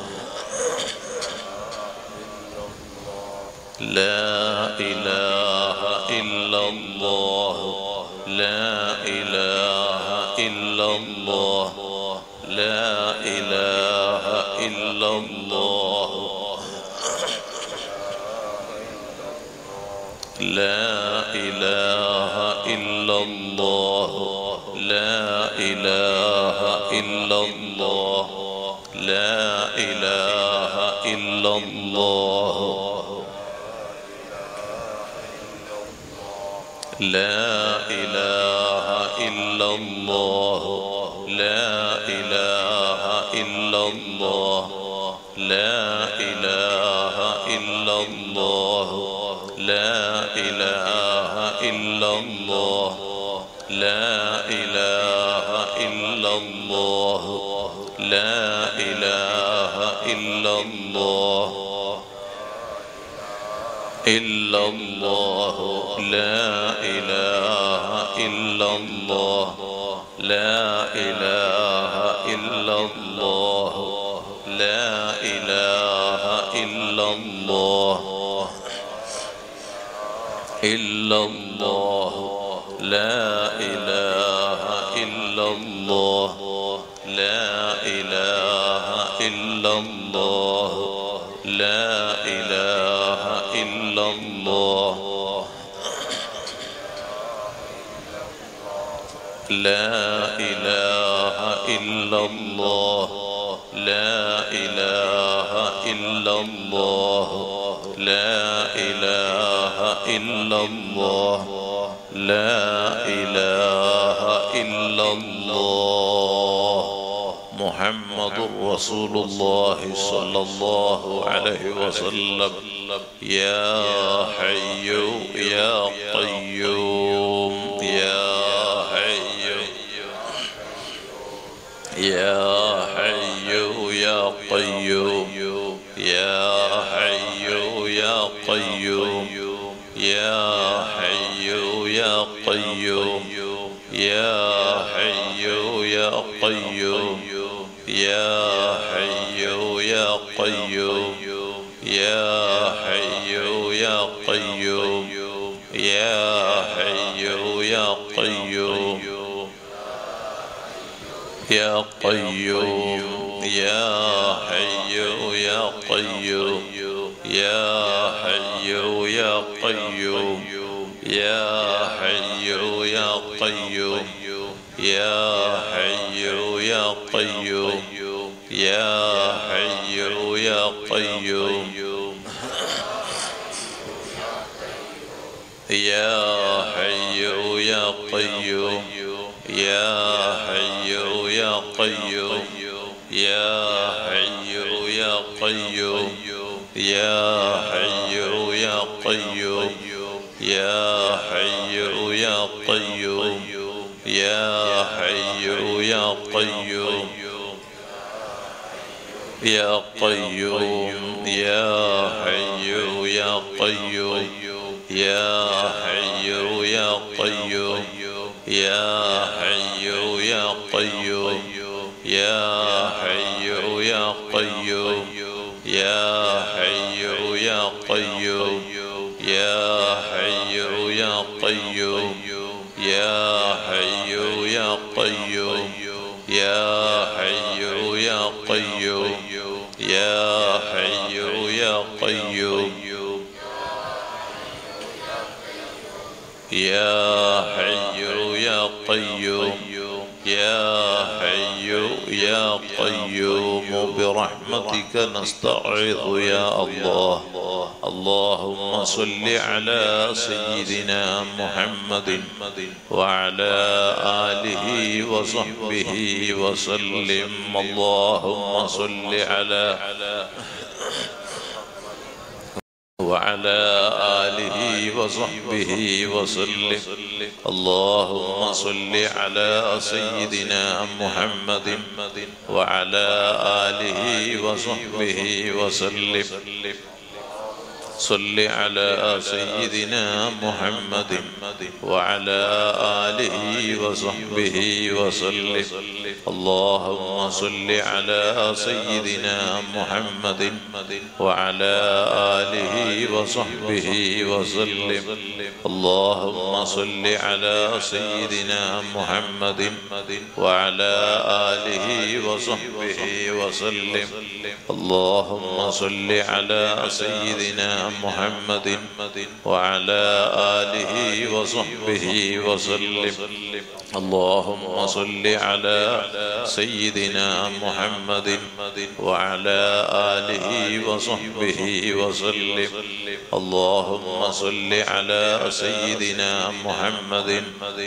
لا إله إلا الله لا إله إلا الله لا إله إلا الله لا إله إلا الله لا إله إلا الله لا إله إلا الله لا إله إلا الله لا إله إلا الله لا إله إلا الله لا إله إلا الله لا إله إلا الله لا إله إلا الله إلا الله لا إله إلا الله لا إله إلا الله لا إله إلا الله إلا الله لا إله إلا الله لا إله إلا الله لا إله إلا الله لا إله إلا الله لا إله إلا الله لا إله إلا الله لا إله إلا الله محمد رسول الله صلى الله عليه وسلم يا حي يا قيوم يا حي يا حي يا قيوم يا حي يا قيوم يا حي يا قيوم يا حي يا قيوم يا حي يا قيوم يا حي يا قيوم يا حي يا قيوم يا قيوم يا حي يا قيوم يا حي يا قيوم يا حي يا قيوم يا حي يا قيوم يا حي يا قيوم يا حي يا قيوم يا حي يا قيوم يا حي يا قيوم يا حي يا قيوم يا حي يا قيوم يا حي يا قيوم يا قيوم يا حي يا قيوم يا حي يا قيوم يا حي يا قيوم يا حي يا قيوم يا حي يا قيوم يا حي يا قيوم يا حي يا قيوم يا حي يا قيوم يا حي يا قيوم يا حي يا قيوم يا حي يا قيوم برحمتك نستعيذ يا الله. اللهم صل على سيدنا محمد وعلى آله وصحبه وسلم. اللهم صل على وعلى آله وصحبه وسلم. اللهم صل على سيدنا محمد وعلى آله وصحبه وسلم. صل على سيدنا محمد وعلى آله وصحبه وسلم. اللهم صل على سيدنا محمد وعلى آله وصحبه وسلم. اللهم صل على سيدنا محمد وعلى آله وصحبه وسلم. اللهم صل على سيدنا محمد وعلى آله وصحبه وسلم. اللهم صل على سيدنا محمد وعلى آله وصحبه وسلم. اللهم صل على سيدنا محمد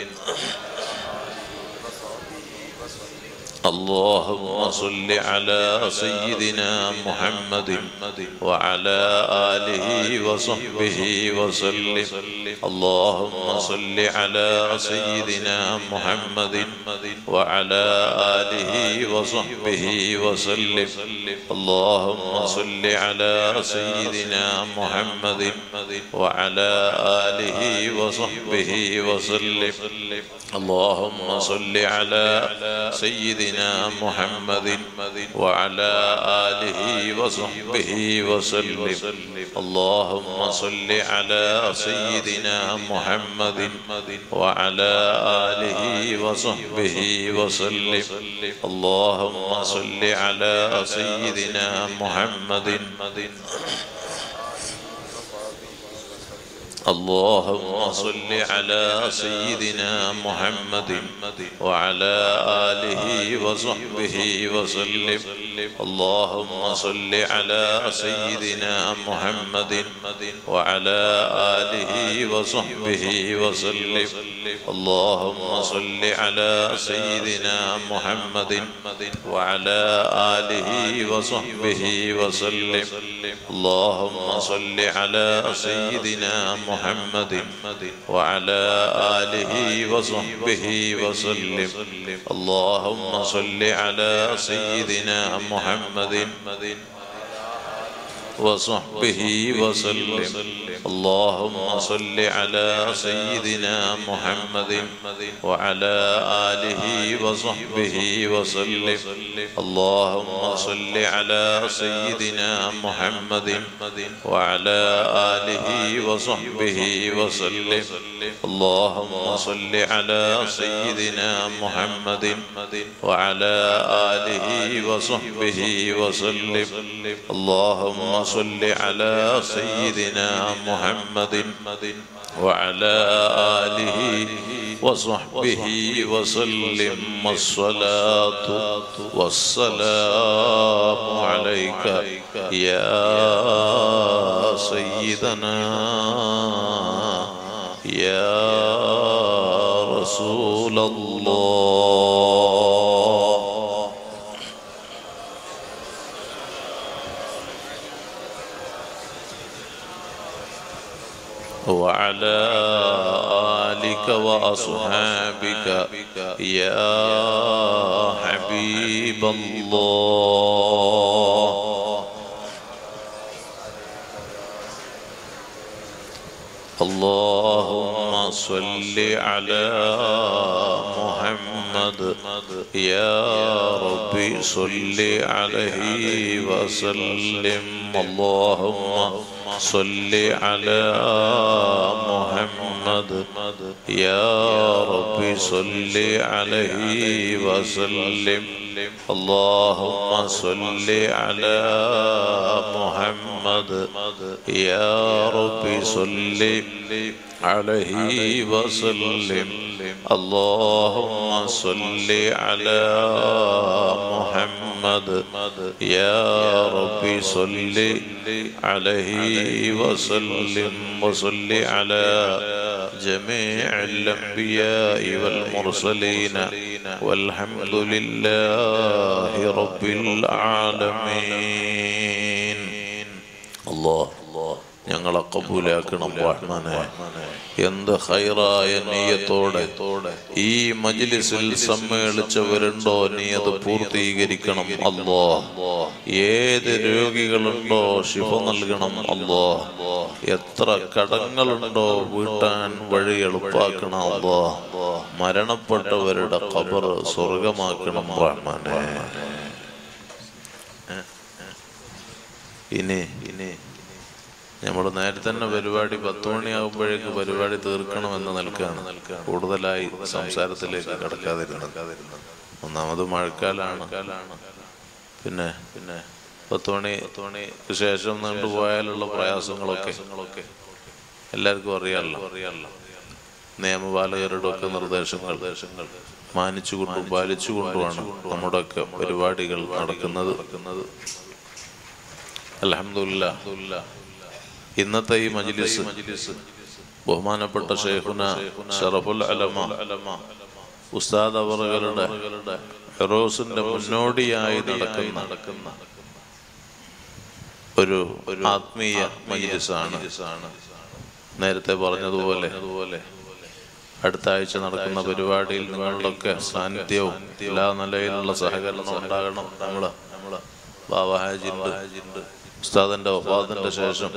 اللهم صل على سيدنا محمد وعلى آله وصحبه وسلم. اللهم صل على سيدنا محمد وعلى آله وصحبه وسلم. اللهم صل على سيدنا محمد وعلى آله وصحبه وسلم. اللهم صل على سيدنا محمد وعلى آله وصحبه وسلم. اللهم صل على سيدنا محمد وعلى آله وصحبه وسلم. اللهم صل على سيدنا محمد اللهم صل على سيدنا محمد وعلى آله وصحبه وسلم. اللهم صل على سيدنا محمد وعلى آله وصحبه وسلم. اللهم صل على سيدنا محمد وعلى آله وصحبه وسلم. اللهم صل على سيدنا محمد وعلى آله وصحبه وسلم. اللهم صل على سيدنا محمد وصحبه وسلم. اللهم صل على سيدنا محمد وعلى آله وصحبه وسلم. اللهم صل على سيدنا محمد وعلى آله وصحبه وسلم. اللهم صل على سيدنا محمد وعلى آله وصحبه وسلم. اللهم صل على سيدنا محمد وعلى آله وصحبه وسلم. الصلاة والسلام عليك يا سيدنا يا رسول الله. وعلى آلك وأصحابك يا حبيب الله. اللهم صل على محمد يا ربي صل عليه وسلم اللهم صل على محمد يا ربي صل عليه وسلم اللهم صل على محمد يا ربي صل عليه وسلم اللهم صل على محمد يا ربي صل عليه وسلم وصل على جميع الأنبياء والمرسلين والحمد لله رب العالمين. الله ഞങ്ങളെ കബൂലാക്കണം റഹ്മാനേ. എന്ത് ഖൈറായ നിയ്യത്തോടെ ഈ മജ്ലിസിൽ സമ്മേളിച്ചവരുണ്ടോ നീ അത് പൂർത്തീകരിക്കണം അല്ലാഹ്. ഏത് രോഗികളുണ്ടോ ശിഫ നൽകണം അല്ലാഹ്. എത്ര കടങ്ങളുണ്ടോ വീട്ടാൻ വഴി എളുപ്പാക്കണം അല്ലാഹ്. മരണപ്പെട്ടവരുടെ ഖബർ സ്വർഗമാക്കണം റഹ്മാനേ. ഇനി നമ്മൾ നേരത്തെ തന്നെ പരിപാടി 10 മണിയാകുമ്പോഴേക്ക് പരിപാടി തീർക്കണമെന്ന് നിൽക്കുകയാണ്. കൂടുതലായി സംസാരത്തിലേക്ക് കടക്കാതിരുന്നത്. ഒന്നാമത് മഴക്കാലാണ്. പിന്നെ 10 മണിക്ക് ശേഷം നീണ്ടുപോയാലുള്ള പ്രയാസങ്ങളൊക്കെ എല്ലാവർക്കും അറിയാമല്ലോ. നിയമപാലകരുടെ ഒക്കെ നിർദ്ദേശങ്ങൾ മാനിച്ചുകൊണ്ടും പാലിച്ചുകൊണ്ടുമാണ് നമ്മുടെയൊക്കെ പരിപാടികൾ നടക്കുന്നത്. അൽഹംദുലില്ലാഹ്. ഇന്നത്തെ ഈ മജ്ലിസ് ബഹുമാനപ്പെട്ട ശൈഖുന ശറഫുൽ അലമ ഉസ്താദ് അവറുകളുടെ റോസിന്റെ മുന്നോടിയായി നടക്കുന്ന ഒരു ആത്മീയ മജ്ലിസാണ്. നേരത്തെ പറഞ്ഞതുപോലെ അടുത്ത ആഴ്ച നടക്കുന്ന പരിപാടിയിൽ നിങ്ങളുടെയൊക്കെ സാന്നിധ്യവും എല്ലാ നിലയിലുള്ള സഹകരണം ഉണ്ടാകണം. നമ്മള് ബാബ ഹാജിന്റെ ഉസ്താദിന്റെ വഫാത്തിന്റെ ശേഷം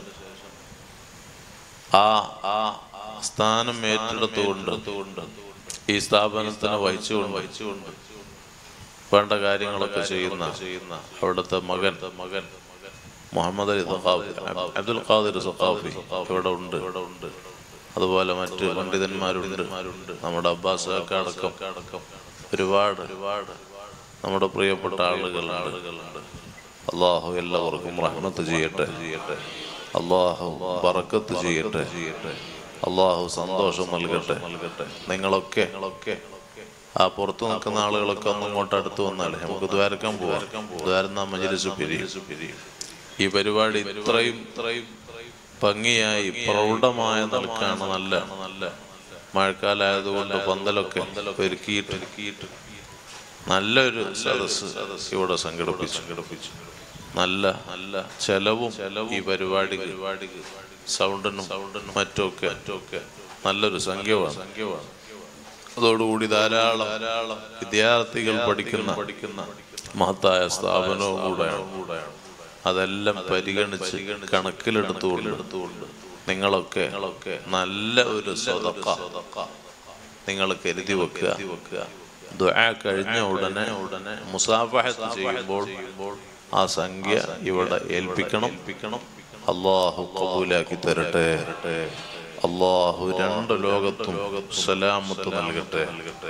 ആ സ്ഥാനം ഏറ്റെടുത്തുകൊണ്ട് ഈ സ്ഥാപനത്തിനെ വഹിച്ചുകൊണ്ട് വേണ്ട കാര്യങ്ങളൊക്കെ ചെയ്യുന്ന അവിടുത്തെ മകൻ മുഹമ്മദ് അബ്ദുൽ ഖാദിർ സഖാഫി ഇവിടെ ഉണ്ട്. അതുപോലെ മറ്റ് പണ്ഡിതന്മാരുണ്ട്. നമ്മുടെ അബ്ബാസ് അടക്കം ഒരുപാട് നമ്മുടെ പ്രിയപ്പെട്ട ആളുകളുണ്ട്. അള്ളാഹു എല്ലാവർക്കും റഹ്മത്ത് ചെയ്യട്ടെ. അള്ളാഹു ബറക്കത്ത് ചെയ്യട്ടെ. അള്ളാഹു സന്തോഷം നൽകട്ടെ. നിങ്ങളൊക്കെ ആ പുറത്തു നിൽക്കുന്ന ആളുകളൊക്കെ ഒന്നും ഇങ്ങോട്ട് അടുത്ത് വന്നാൽ നമുക്ക് ദ്വാരക്കാൻ പോവാം. ദ്വാരന്ന മജ്ലിസ് പിരിയും. ഈ പരിപാടി ഇത്രയും ഭംഗിയായി പ്രൗഢമായ നിൽക്കാണ്. നല്ല മഴക്കാലായതുകൊണ്ട് പന്തലൊക്കെ ഒരുക്കിയിട്ട് നല്ലൊരു സദസ്സ് ഇവിടെ സംഘടിപ്പിച്ചു. നല്ല ചെലവും ഈ പരിപാടിക്ക് സൗണ്ടിനും മറ്റൊക്കെ നല്ലൊരു സംഖ്യമാണ്. അതോടുകൂടി ധാരാളം വിദ്യാർത്ഥികൾ പഠിക്കുന്ന മഹത്തായ സ്ഥാപനവും കൂടെയാണ്. അതെല്ലാം പരിഗണിച്ച് കണക്കിലെടുത്തുകൊണ്ട് നിങ്ങളൊക്കെ നല്ല ഒരു സദഖ നിങ്ങൾ കരുതി വെക്കുക. ദുആ കഴിഞ്ഞ ഉടനെ മുസാഫഹത്ത് ചെയ്യുമ്പോൾ ആ സംഖ്യ ഇവിടെ ഏൽപ്പിക്കണം. അല്ലാഹു ഖബൂലാക്കി തരട്ടെ. അല്ലാഹു രണ്ട് ലോകത്തും സലാമത്ത് നൽകട്ടെ.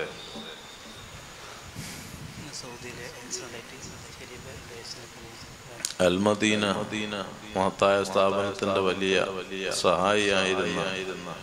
അൽമദീന മഹത്തായ സ്ഥാപനത്തിന്റെ വലിയ സഹായിയായിരുന്ന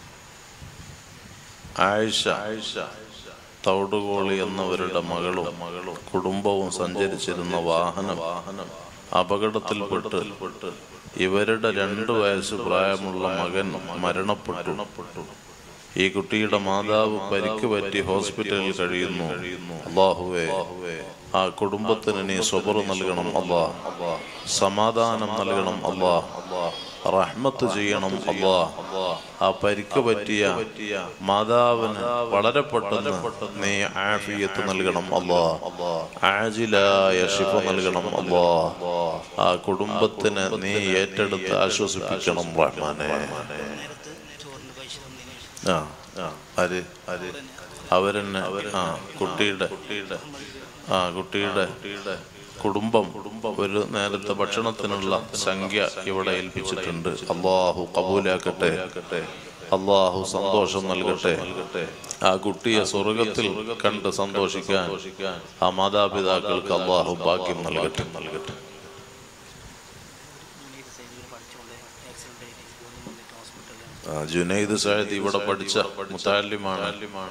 ആയിഷ തൗടുകോളി എന്നവരുടെ മകളും കുടുംബവും സഞ്ചരിച്ചിരുന്ന വാഹനം അപകടത്തിൽപ്പെട്ട് ഇവരുടെ 2 വയസ്സ് പ്രായമുള്ള മകൻ മരണപ്പെട്ടു. ഈ കുട്ടിയുടെ മാതാവ് പരിക്ക് പറ്റി ഹോസ്പിറ്റലിൽ കഴിയുന്നു. അല്ലാഹുവേ, ആ കുടുംബത്തിന് നീ സ്വബർ നൽകണം അല്ലാഹ്. സമാധാനം നൽകണം അല്ലാഹ്. റഹ്മത്ത് ചെയ്യണം അല്ലാഹ്. ആ പരിക്ക് പറ്റിയ മാതാവിന് വളരെ പെട്ടെന്ന് നീ ആഫിയത്ത് നൽകണം അല്ലാഹ്. ആജിലായ ശിഫ നൽകണം അല്ലാഹ്. ആ കുടുംബത്തിന് നീ ഏറ്റെടുത്ത് ആശ്വസിപ്പിക്കണം റഹ്മാനേ. അവരെന്നെ കുട്ടിയുടെ കുടുംബം ഒരു നേരത്തെ ഭക്ഷണത്തിനുള്ള സംഖ്യ ഇവിടെ ഏൽപ്പിച്ചിട്ടുണ്ട്. അല്ലാഹു കബൂലാക്കട്ടെ, അല്ലാഹു സന്തോഷം നൽകട്ടെ. ആ കുട്ടിയെ സ്വർഗത്തിൽ കണ്ട് സന്തോഷിക്കാൻ ആ മാതാപിതാക്കൾക്ക് അല്ലാഹു ഭാഗ്യം നൽകട്ടെ. ജുനൈദ് സഅദി ഇവിടെ പഠിച്ച മുതഅല്ലിമാണ്.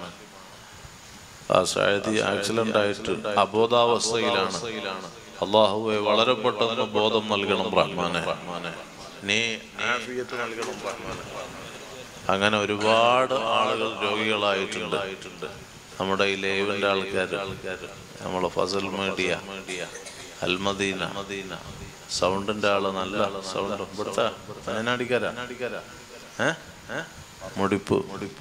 ആ സഅദി ആക്സിഡന്റ് ആയിട്ട് അബോധാവസ്ഥയിലാണ്. അല്ലാഹുവേ വളരെ പെട്ടെന്ന് ബോധം നൽകണം റഹ്മാനെ, നീ ആഫിയത്ത് നൽകണം റഹ്മാനെ. അങ്ങനെ ഒരുപാട് ആളുകൾ രോഗികളായിട്ടുണ്ട്. നമ്മുടെ ഈ ലൈവിന്റെ ആൾക്കാർ, നമ്മളെ ഫസൽ മീഡിയ, അൽമദീന സൗണ്ടിന്റെ ആള്, നല്ല സൗണ്ട്. ഇവിടുത്തെ വയനാടിക്കാരാ, മുടിപ്പ്.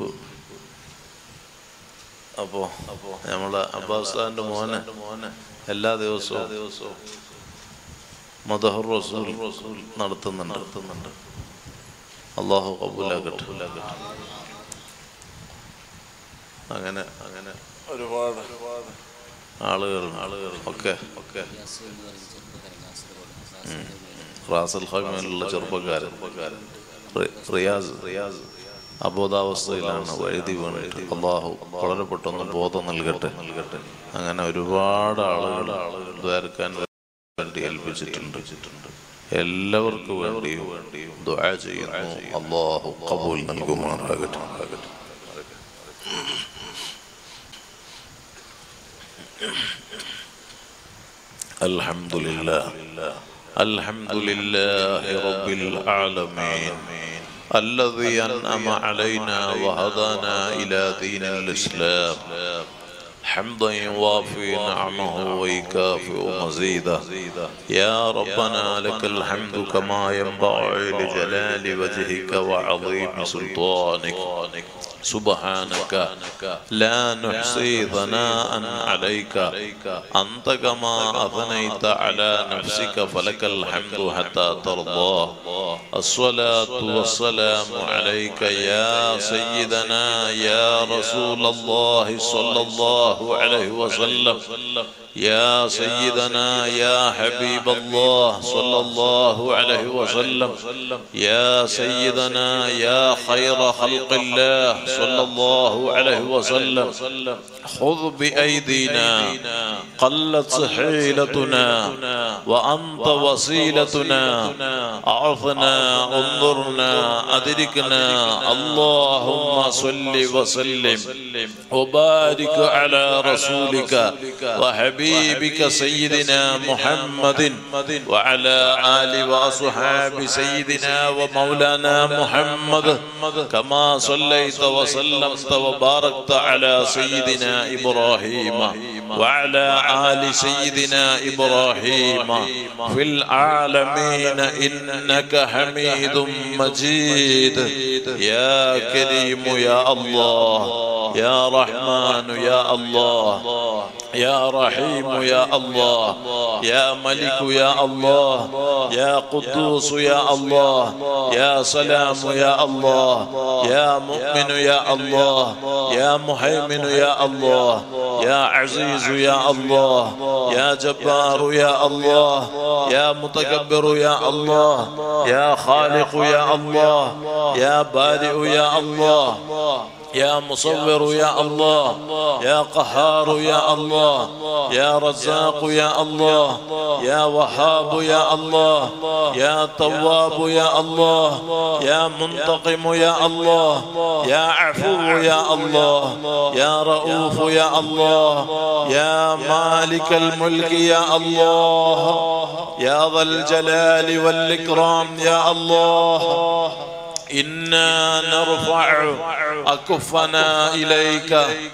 അപ്പോ നമ്മളെ അബ്ബാസാന്റെ മോനെ എല്ലാ ദിവസവും മദഹുർ റസൂൽ നടത്തുന്നുണ്ട്. അല്ലാഹു കബൂലാക്കട്ടെ. അങ്ങനെ ഒരുപാട് ആളുകൾ ഒക്കെ റാസൽ ഖൈമയിലുള്ള ചെറുപ്പക്കാരൻ റിയാസ് അബോധാവസ്ഥയിലാണ്, വഴുതി വീണിട്ട്. അല്ലാഹു വളരെ പെട്ടെന്ന് ബോധം നൽകട്ടെ. അങ്ങനെ ഒരുപാട് ആളുകൾ ദ്വാരക്കാൻ വേണ്ടി ഏൽപ്പിച്ചിട്ടുണ്ട്. എല്ലാവർക്കും വേണ്ടിയും ദുആ ചെയ്യുന്നു. അല്ലാഹു ഖബൂൽ നൽകുമാറാകട്ടെ. അൽഹംദുലില്ലാഹി റബ്ബിൽ ആലമീൻ الذي أنعم علينا وهدانا إلى دين الإسلام حمدا يوافي نعمه ويكافئ مزيدا. يا ربنا لك الحمد كما ينبغي لجلال وجهك وعظيم سلطانك. سبحانك لا نحصي ثناء عليك أنت كما أثنيت على نفسك فلك الحمد حتى ترضى. الصلاة والسلام عليك يا سيدنا يا رسول الله صلى الله عليه وسلم، يا سيدنا يا حبيب الله صلى الله عليه وسلم، يا سيدنا يا خير خلق الله صلى الله عليه وسلم. خذ بأيدينا قلت حيلتنا وأنت وسيلتنا، أعطنا انظرنا أدركنا. اللهم صل وسلم وبارك على رسولك وحبيبك سيدنا محمد وعلى آل وأصحاب سيدنا ومولانا محمد، كما صليت وسلمت وباركت على سيدنا إبراهيم وعلى آل سيدنا إبراهيم في العالمين إنك حميد مجيد. يا كريم يا الله، يا رحمن يا الله، يا رحيم يا الله، يا ملك يا الله، يا قدوس يا الله، يا سلام يا الله، يا مؤمن يا الله، يا مهيمن يا الله، يا عزيز يا الله، يا جبار يا الله، يا متكبر يا الله، يا خالق يا الله، يا بارئ يا الله، يا مصور يا الله، يا قهار يا الله، يا رزاق يا الله، يا وهاب يا الله، يا تواب يا الله، يا منتقم يا الله، يا عفو يا الله، يا رؤوف يا الله، يا مالك الملك يا الله، يا ذا الجلال والإكرام يا الله. إنا نرفع أكفنا إليك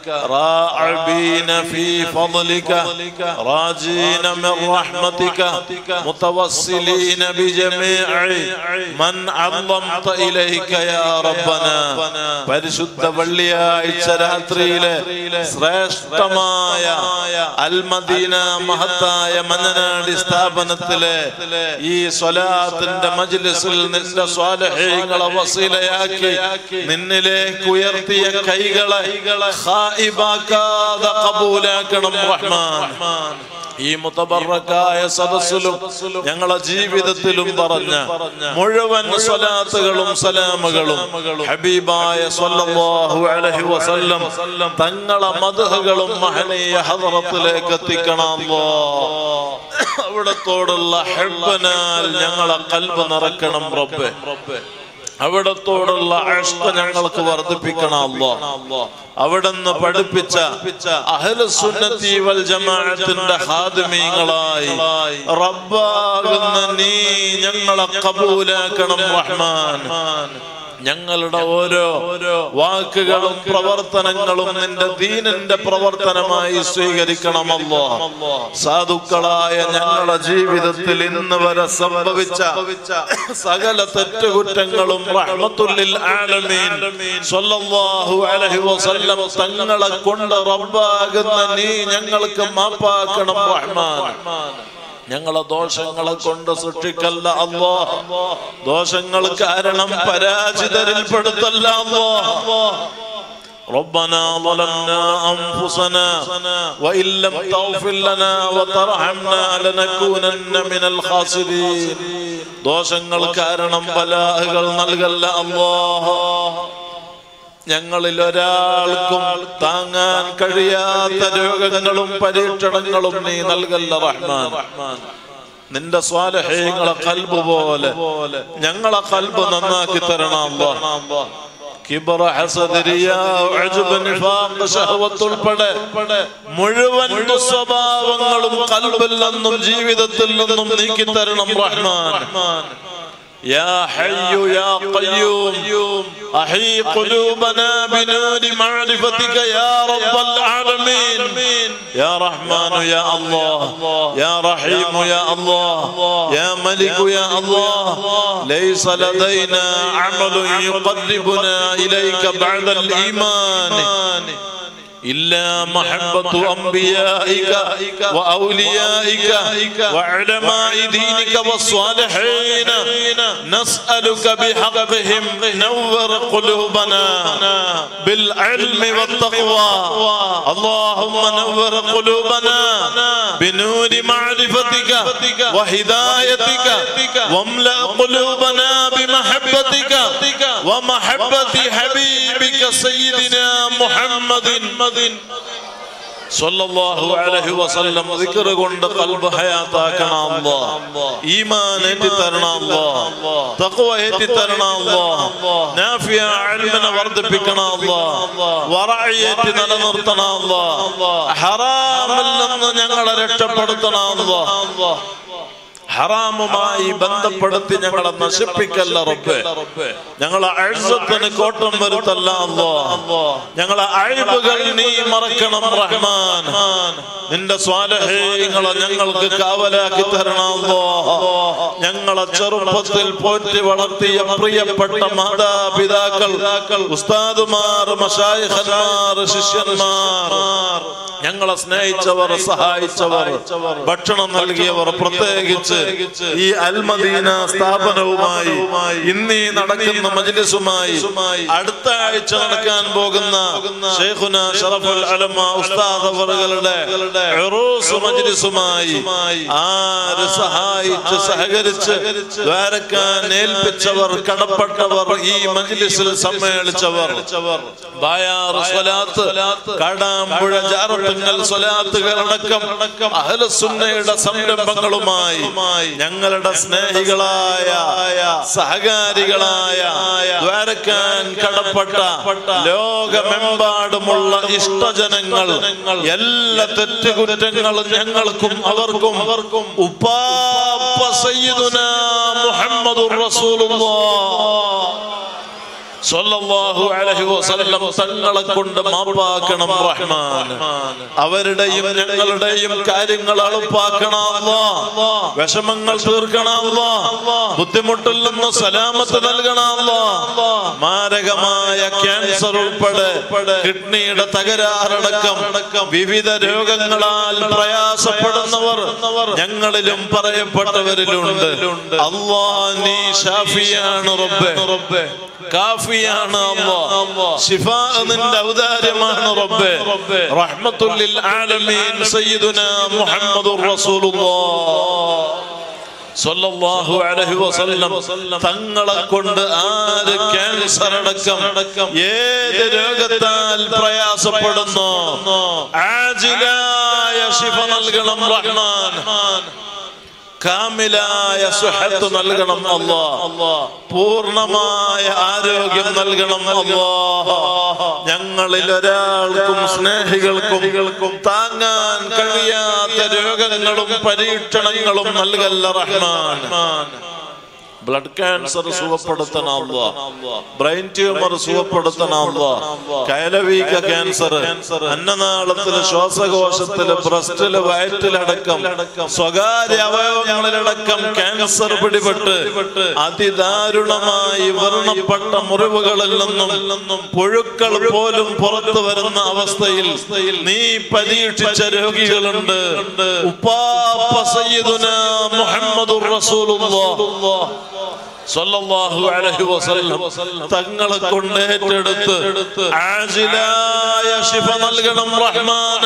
راعبين في فضلك راجين من رحمتك متوسلين بجميع من عظمت إليك يا ربنا. പരിശുദ്ധ വെള്ളിയാഴ്ച രാത്രിയിലെ ശ്രേഷ്ഠമായ അൽമദീന മഹത്തായ മന്നനാടി സ്ഥാപനത്തിലെ ഈ സ്വലാത്തിന്റെ മജ്ലിസിൽ നിന്റെ സ്വാലിഹീങ്ങളെ വസീല വസിലയാക്കി നിന്നിലേക്ക് ഉയർത്തിയ കൈകളെ ഖായിബാക്കാതെ ഖബൂലാക്കണം റഹ്മാൻ. ഈ മുതബറക്കായ സദസ്സിലും ഞങ്ങളെ ജീവിതത്തിലും പറഞ്ഞ മുഴുവൻ സ്വലാത്തുകളും സലാമുകളും ഹബീബായ സ്വല്ലല്ലാഹു അലൈഹി വസല്ലം തങ്ങളെ മദ്ഹുകളും മഹനീയ ഹദറത്തിലേക്ക് എത്തിക്കണം അല്ലാഹ്. അവിടത്തോടുള്ള ഹബ്ബനാൽ ഞങ്ങളെ ഖൽബ് നിറക്കണം റബ്ബേ. അവിടത്തോടുള്ള ഇഷ്ഖ് ഞങ്ങൾക്ക് വർദ്ധിപ്പിക്കണം അല്ലാഹ്. അവിടുന്ന് പഠിപ്പിച്ച അഹ്ലുസുന്നത്തി വൽ ജമാഅത്തിന്റെ ഖാദിമീങ്ങളായി റബ്ബാകുന്ന നീ ഞങ്ങളെ ഖബൂലാക്കണം റഹ്മാൻ. ഞങ്ങളുടെ ഓരോ വാക്കുകളും പ്രവർത്തനങ്ങളും നിന്റെ ദീനിന്റെ പ്രവർത്തനമായി സ്വീകരിക്കണം അല്ലാഹ്. സാധുക്കളായ ഞങ്ങളുടെ ജീവിതത്തിൽ ഇന്ന് വരെ സംഭവിച്ച സകല തെറ്റുകുറ്റങ്ങളും റഹ്മത്തുൽ ആലമീൻ സ്വല്ലല്ലാഹു അലൈഹി വസല്ലം തങ്ങളെ കൊണ്ട് റബ്ബാകുന്ന നീ ഞങ്ങൾക്ക് മാപ്പാക്കണം റഹ്മാൻ. ഞങ്ങളെ ദോഷങ്ങളെ കൊണ്ട് സൃഷ്ടിക്കല്ല അല്ലാഹ്. ദോഷങ്ങൾ കാരണം പരാജിതരിൽ പെടുത്തല്ല അല്ലാഹ്. ربنا ظلمنا أنفسنا وإن لم تغفر لنا وترحمنا لنكونن من الخاسرين. ദോഷങ്ങൾ കാരണം ബലാഹുകൾ നൽകല്ല അല്ലാഹ്. ഞങ്ങളിൽ ഒരാൾക്കും താങ്ങാൻ കഴിയാത്ത രോഗങ്ങളും പരീക്ഷണങ്ങളും നീ നൽകല്ല റഹ്മാൻ. നിന്റെ സ്വാലിഹീങ്ങളെ ഖൽബ് പോലെ ഞങ്ങളെ ഖൽബ് നന്നാക്കി തരണം അല്ലാഹ്. കിബ്റ, ഹസദ്, റിയാ, ഉജ്ബ്, നിഫാഖ്, ശഹവത്ത് ഉൾപ്പെടെ മുഴുവൻ ദുസ്വഭാവങ്ങളും ഖൽബിൽ നിന്നും ജീവിതത്തിൽ നിന്നും നീക്കി തരണം റഹ്മാൻ. يا حي يا قيوم أحيي قلوبنا بنور معرفتك يا رب العالمين. يا رحمن يا الله، يا رحيم يا الله، يا ملك يا الله. ليس لدينا عمل يقربنا إليك بعد الإيمان إلا محبة أنبيائك وأوليائك وعلماء دينك والصالحين. نسألك بحقهم نور قلوبنا بالعلم والتقوى. اللهم نور قلوبنا بنور معرفتك وهدايتك واملأ قلوبنا بمحبتك ومحبة حبيبك سيدنا محمد സല്ലല്ലാഹു അലൈഹി വസല്ലം. ദിക്ർ കൊണ്ട് ഖൽബ് ഹയാത്താക്കണം അല്ലാഹ്. ഈമാൻ ഏറ്റി തരണം അല്ലാഹ്. തഖ്വ ഏറ്റി തരണം അല്ലാഹ്. നാഫിയ ഇൽമിനെ വർദ്ധിപ്പിക്കണം അല്ലാഹ്. വറഅ ഏറ്റി നിലനിർത്തണം അല്ലാഹ്. ഹറാമിൽ നിന്ന് ഞങ്ങളെ രക്ഷപ്പെടുത്തണം അല്ലാഹ്. ഹറാമുമായി ബന്ധപ്പെടുത്തി ഞങ്ങളെ നശിപ്പിക്കല്ല റബ്ബേ. ഞങ്ങളെ ഇസ്സത്തിന് കോട്ടം വരുത്തല്ല അല്ലാഹ്. ഞങ്ങളെ അയ്ബുകൾ നീ മറക്കണം റഹ്മാൻ. നിന്റെ സ്വാലിഹീങ്ങളെ ഞങ്ങൾക്ക് കാവലാക്കി തരണം അല്ലാഹ്. ഞങ്ങളെ ചെറുപ്പത്തിൽ പോറ്റി വളർത്തിയ പ്രിയപ്പെട്ട മാതാപിതാക്കൾ, ഉസ്താദുമാർ, മശായിഖന്മാർ, ശിഷ്യന്മാർ, ഞങ്ങളെ സ്നേഹിച്ചവർ, സഹായിച്ചവർ, ഭക്ഷണം നൽകിയവർ, പ്രത്യേകിച്ച് ഈ അൽ മദീന സ്ഥാപനവുമായി ഇന്നീ നടക്കുന്ന മജ്ലിസുമായി അടുത്ത ആഴ്ച നടക്കാൻ പോകുന്ന ശൈഖുന ശറഫുൽ ഉലമ ഉസ്താദ് അവറുകളുടെ ഉറൂസ് മജ്ലിസുമായി ആര് സഹായിച്ച് സഹകരിച്ച് ദ്വാരക്കാൻ ഏൽപ്പിച്ചവർ, കടപ്പെട്ടവർ, ഈ മജ്ലിസിൽ സമ്മേളിച്ചവർ, ബായാർ സ്വലാത്ത്, കാടാമ്പുഴ ജാറത്തുങ്കൽ സ്വലാത്തുകളടക്കം അഹ്ലുസുന്നയുടെ സംരംഭങ്ങളുമായി ഞങ്ങളുടെ സ്നേഹികളായ സഹകാരികളായ ദ്വാരക്കാൻ കടപ്പെട്ട ലോകമെമ്പാടുമുള്ള ഇഷ്ടജനങ്ങൾ എല്ലാ തെറ്റുകുറ്റങ്ങളും ഞങ്ങൾക്കും അവർക്കും ഉപ്പാപ്പ സയ്യിദുനാ മുഹമ്മദുർ റസൂലുള്ളാഹ് സ്വല്ലല്ലാഹു അലൈഹി വസല്ലം തങ്ങളെ കൊണ്ട് മാപ്പാക്കണം റഹ്മാൻ. അവരുടെയും ഞങ്ങളുടെയും കാര്യങ്ങൾ എളുപ്പാക്കണം അല്ലാഹ്. വിഷമങ്ങൾ തീർക്കണം അല്ലാഹ്. ബുദ്ധിമുട്ടിൽ നിന്ന് സലാമത്ത് നൽകണം അല്ലാഹ്. മാരകമായ ക്യാൻസർ ഉൾപ്പെടെ കിഡ്നിയുടെ തകരാറടക്കം വിവിധ രോഗങ്ങളാൽ പ്രയാസപ്പെടുന്നവർ ഞങ്ങളിലും പറയപ്പെട്ടവരിലുണ്ട്. അല്ലാഹ് നീ ഷാഫിയാണ് റബ്ബേ, കാഫിയാണ് അല്ലാഹ്. ശിഫാ നിന്റെ ഔദാര്യമാണ് റബ്ബേ. റഹ്മത്തുൽ ലിൽ ആലമീൻ സയ്യിദുനാ മുഹമ്മദുർ റസൂലുള്ളാഹ് സ്വല്ലല്ലാഹു അലൈഹി വസല്ലം തങ്ങളെ കൊണ്ട് ആര് ക്യാൻസർ അടക്കം ഏത് രോഗത്താൽ പ്രയാസപ്പെടുന്നു ആജിലായ ശിഫ നൽകണം റഹ്മാൻ. കാമിലായ സുഹത്ത് നൽകണം അല്ലാഹ്. പൂർണ്ണമായ ആരോഗ്യം നൽകണം അല്ലാഹ്. ഞങ്ങളിൽ ഒരാൾക്കും സ്നേഹികൾക്കും താങ്ങാൻ കഴിയാത്ത രോഗങ്ങളും പരീക്ഷണങ്ങളും നൽകല്ല റഹ്മാൻ. ബ്ലഡ് ക്യാൻസർ സുഖപ്പെടുത്തണം അല്ലാഹ്. ബ്രെയിൻ ട്യൂമർ സുഖപ്പെടുത്തണം അല്ലാഹ്. കയലവീക്ക ക്യാൻസർ, അന്നനാളത്തില്, ശ്വാസകോശത്തില്, ബ്രസ്റ്റില്, വയറ്റിലടക്കം സ്വകാര്യ അവയവങ്ങളിലടക്കം ക്യാൻസർ പിടിപെട്ട് അതിദാരുണമായി വർണ്ണപ്പെട്ട മുറിവുകളിൽ നിന്നും പുഴുക്കൾ പോലും പുറത്തു വരുന്ന അവസ്ഥയിൽ നീ പരീക്ഷിച്ച രോഗികളുണ്ട്. ഉപ്പാപ്പ സയ്യിദുനാ മുഹമ്മദുർ റസൂലുള്ളാഹ് സ്വല്ലല്ലാഹു അലൈഹി വസല്ലം തങ്ങളെ കൊണ്ട് ഏറ്റെടുത്ത് ആജിലായ ശിഫ നൽകണം റഹ്മാൻ.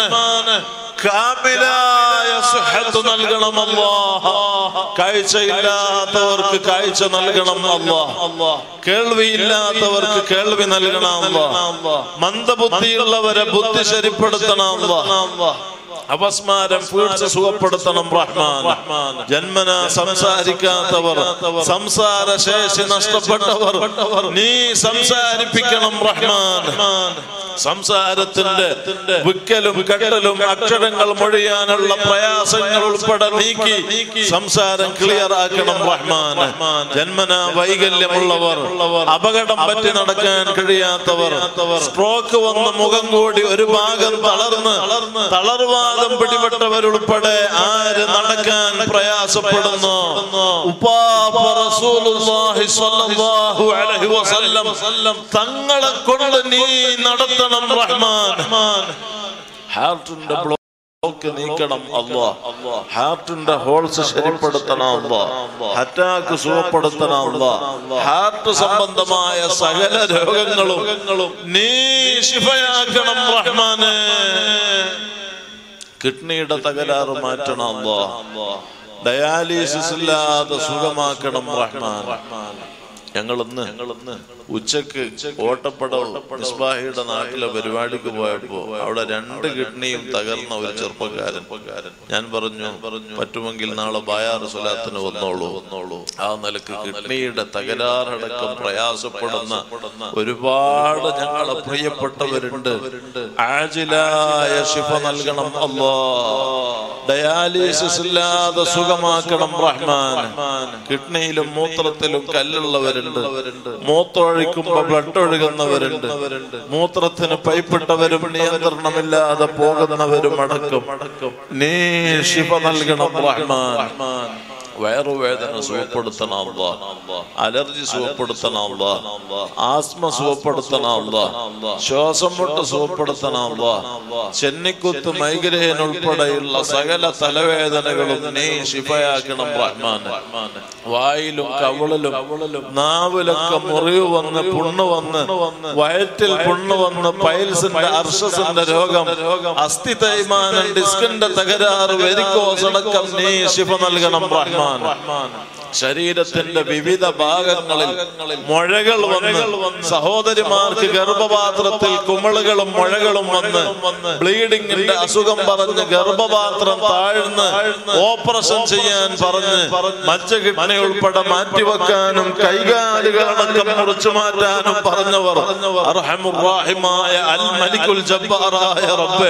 കാമിലായ സുഹത്ത് നൽകണം അല്ലാഹ്. കാഴ്ചയില്ലാത്തവർക്ക് കാഴ്ച നൽകണം അല്ലാഹ്. കേൾവിയില്ലാത്തവർക്ക് കേൾവി നൽകണം അല്ലാഹ്. മന്ദബുദ്ധിയുള്ളവരെ ബുദ്ധി ശരിപ്പെടുത്തണം അല്ലാഹ്. അപസ്മാരം വീഴ്ച സുഖപ്പെടുത്തണം റഹ്മാൻ. ജന്മന സംസാരിക്കാത്തവർ, സംസാര ശേഷി നഷ്ടപ്പെട്ടവർ നീ സംസാരിപ്പിക്കണം റഹ്മാൻ. സംസാരത്തിന്റെ വിക്കലും കെട്ടലും അക്ഷരങ്ങൾ മൊഴിയാനുള്ള പ്രയാസങ്ങൾ ഉൾപ്പെടെ നീക്കി സംസാരം ക്ലിയർ ആക്കണം റഹ്മാൻ. ജന്മന വൈകല്യമുള്ളവർ, അപകടം പറ്റി നടക്കാൻ കഴിയാത്തവർ, സ്ട്രോക്ക് വന്ന് മുഖം കൂടി ഒരു ഭാഗം തളർവാദം പിടിപെട്ടവരുൾപ്പെടെ ആര് നടക്കാൻ പ്രയാസപ്പെടുന്നു ഉപ്പാപ്പ റസൂലുള്ളാഹി സ്വല്ലല്ലാഹു അലൈഹി വസല്ലം തങ്ങളെ കൊണ്ട് നീ നടത്തണം റഹ്മാൻ. ഹാർട്ടിന്റെ ബ്ലോക്ക് നീക്കണം അല്ലാഹ്. ഹാർട്ടിന്റെ ഹോൾസ് ശരിപ്പെടുത്തണം അല്ലാഹ്. അറ്റാക്ക് സുഖപ്പെടുത്തണം അല്ലാഹ്. ഹാർട്ട് സംബന്ധമായ സകല രോഗങ്ങളും നീ ശിഫയാക്കണം റഹ്മാനെ. കിഡ്നിയുടെ തകരാറ് മാറ്റണം അല്ലാഹ്. ഡയാലിസിസ് ഇല്ലാതെ സുഖമാക്കണം റഹ്മാൻ. ഞങ്ങളിന്ന് ഉച്ചക്ക് ഓട്ടപ്പടവ് മിസ്ബാഹിയുടെ നാട്ടിലെ പരിപാടിക്ക് പോയപ്പോ അവിടെ 2 കിഡ്നിയും തകർന്ന ഒരു ചെറുപ്പക്കാരൻ. ഞാൻ പറഞ്ഞു പറ്റുമെങ്കിൽ നാളെ ബായാറ് സ്വലാത്തിന് വന്നോളൂ. ആ നിലക്ക് കിഡ്നിയുടെ തകരാറടക്കം പ്രയാസപ്പെടുന്ന ഒരുപാട് ഞങ്ങളെ പ്രിയപ്പെട്ടവരുണ്ട്. ആജിലായ ശിഫ നൽകണം അല്ലാഹ്. ഡയാലിസിസ് ഇല്ലാതെ സുഖമാക്കണം റഹ്മാൻ. കിഡ്നിയിലും മൂത്രത്തിലും കല്ലുള്ളവരുണ്ട്. മൂത്രമൊഴിക്കുമ്പോ ബ്ലഡ് ഒഴുകുന്നവരുണ്ട്. മൂത്രത്തിന് പൈപ്പിട്ടവരും നിയന്ത്രണമില്ലാതെ പോകുന്നവരും അടക്കം നീ ശിഫ നൽകണം റഹ്മാൻ. വയറുവേദന സുഖപ്പെടുത്തണം അല്ലാഹ്. അലർജി സുഖപ്പെടുത്തണം അല്ലാഹ്. ആസ്മ സുഖപ്പെടുത്തണം അല്ലാഹ്. ശ്വാസം മുട്ട് സുഖപ്പെടുത്തണം അല്ലാഹ്. ചെന്നിക്കുത്ത്, മൈഗ്രേൻ ഉൾപ്പെടെയുള്ള സകല തലവേദനകളും നീ ശിഫയാക്കണം റഹ്മാൻ. വായിലും കവിളിലും നാവിലൊക്കെ മുറിവ് വന്ന് പുണ്ണ് വന്ന് വയറ്റിൽ പുണ്ണ് വന്ന് പൈൽസിന്റെ അർശസിന്റെ രോഗം, അസ്ഥി തേയ്മാനം, ഡിസ്കിന്റെ തകരാറ്, വെരിക്കോസ് അടക്കം നീ ശിഫ നൽകണം റഹ്മാൻ. ശരീരത്തിന്റെ വിവിധ ഭാഗങ്ങളിൽ മുഴകൾ വന്ന് സഹോദരിമാർക്ക് ഗർഭപാത്രത്തിൽ കുമിളുകളും മുഴകളും വന്ന് ബ്ലീഡിങ്ങിന്റെ അസുഖം പറഞ്ഞ് ഗർഭപാത്രം താഴ്ന്ന് ഓപ്പറേഷൻ ചെയ്യാൻ പറഞ്ഞ് മജ്ജ കിഡ്നി ഉൾപ്പെടെ മാറ്റിവെക്കാനും കൈകാലുകളടക്കം മുറിച്ചു മാറ്റാനും പറഞ്ഞവർ അർഹമുർ-റഹീമായ അൽ മലിക്കുൽ ജബ്ബാറായ റബ്ബേ,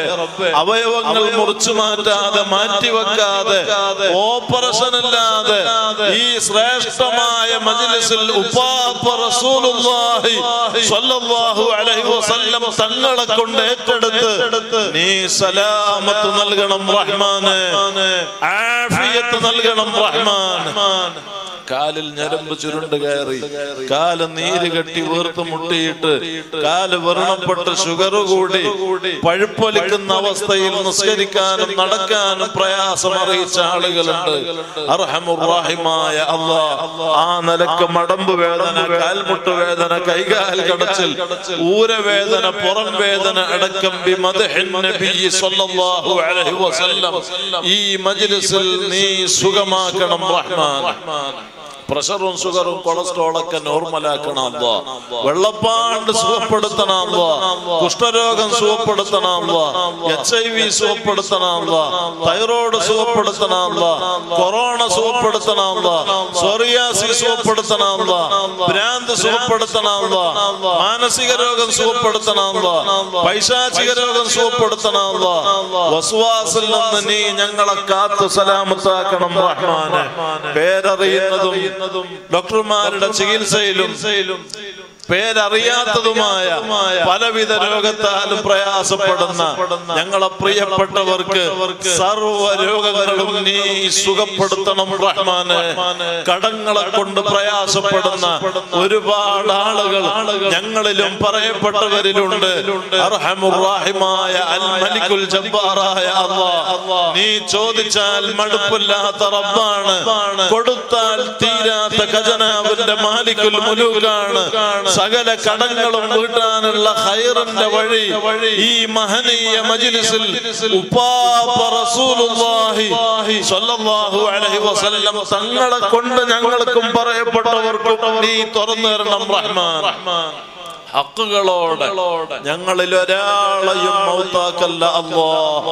അവയവങ്ങൾ മുറിച്ചു മാറ്റാതെ മാറ്റിവെക്കാതെ ഓപ്പറേഷൻ ഇല്ലാതെ ഈ ശ്രേഷ്ഠമായ മജ്ലിസിൽ ഉപ്പാപ്പ റസൂലുള്ളാഹി സ്വല്ലല്ലാഹു അലൈഹി വസല്ലം തങ്ങളെ കൊണ്ട് ഏറ്റെടുത്ത് നീ സലാമത്ത് നൽകണം റഹ്മാനെ, ആഫിയത്ത് നൽകണം റഹ്മാൻ. കാലിൽ ഞരമ്പ് ചുരുണ്ട് കയറി, കാല് നീര് കെട്ടി വീർത്ത് മുട്ടിയിട്ട്, കാല് വ്രണപ്പെട്ട് ഷുഗർ കൂടി പഴുപ്പൊലിക്കുന്ന അവസ്ഥയിൽ നിസ്കരിക്കാനും നടക്കാനും പ്രയാസം അറിയിച്ച ആളുകളുണ്ട്. അർഹമുർ റഹീമായ അല്ലാഹ്, ആ നിലക്ക് മടമ്പ് വേദന, കാൽമുട്ട് വേദന, കൈകാൽ കടച്ചിൽ, ഊരവേദന, പുറം വേദന അടക്കം ബിമദ്ഹിൻ നബി സ്വല്ലല്ലാഹു അലൈഹി വസല്ലം ഈ മജ്ലിസിൽ നീ സുഖമാക്കണം റഹ്മാൻ. പ്രഷറും ഷുഗറും കൊളസ്ട്രോളൊക്കെ നോർമലാക്കണം അല്ലാഹ്. വെള്ളപ്പാണ്ട് സുഖപ്പെടുത്തണം അല്ലാഹ്. കുഷ്ഠരോഗം സുഖപ്പെടുത്തണം അല്ലാഹ്. HIV സുഖപ്പെടുത്തണം അല്ലാഹ്. തൈറോയ്ഡ് സുഖപ്പെടുത്തണം അല്ലാഹ്. കൊറോണ സുഖപ്പെടുത്തണം അല്ലാഹ്. സോറിയാസിസ് സുഖപ്പെടുത്തണം അല്ലാഹ്. ഭ്രാന്ത് സുഖപ്പെടുത്തണം അല്ലാഹ്. മാനസിക രോഗം സുഖപ്പെടുത്തണം അല്ലാഹ്. പൈശാചിക രോഗം സുഖപ്പെടുത്തണം അല്ലാഹ്. വസ്വാസിൽ നിന്ന് നീ ഞങ്ങളെ കാത്തു സലാമത്താക്കണം റഹ്മാനെ. പേരറിയുന്നതും ഡോക്ടർമാരുടെ ചികിത്സയിലും പേരറിയാത്തതുമായ പലവിധ രോഗത്താലും പ്രയാസപ്പെടുന്ന ഞങ്ങളെ പ്രിയപ്പെട്ടവർക്ക് സർവ്വ രോഗങ്ങളും നീ സുഖപ്പെടുത്തണം റഹ്മാനെ. കടങ്ങളെ കൊണ്ട് പ്രയാസപ്പെടുന്ന ഒരുപാട് ആളുകൾ ഞങ്ങളിലും പറയപ്പെട്ടവരിലുണ്ട്. അർഹമുർ റഹീമായ അൽ മലിക്കുൽ ജബ്ബാറായ അല്ലാഹ്, നീ ചോദിച്ചാൽ മടുപ്പില്ലാത്ത റബ്ബാണ്, കൊടുത്താൽ തീരാത്ത ഖജനാവിന്റെ മാലിക്കുൽ മുലൂക്കാണ്. സകല കടങ്ങളും വീട്ടാനുള്ള ഖൈറിന്റെ വഴി ഈ മഹനീയ മജ്ലിസിൽ ഉപ്പാപ്പ റസൂലുള്ളാഹി സ്വല്ലല്ലാഹു അലൈഹി വസല്ലം തങ്ങളെ കൊണ്ട് ഞങ്ങൾക്കും പറയപ്പെട്ടവർക്കും നീ തുറന്നു തരണം റഹ്മാൻ. ഹക്കുകളോടെ ഞങ്ങളിൽ ഒരാളെയും മൗത്താക്കല്ല അല്ലാഹ്.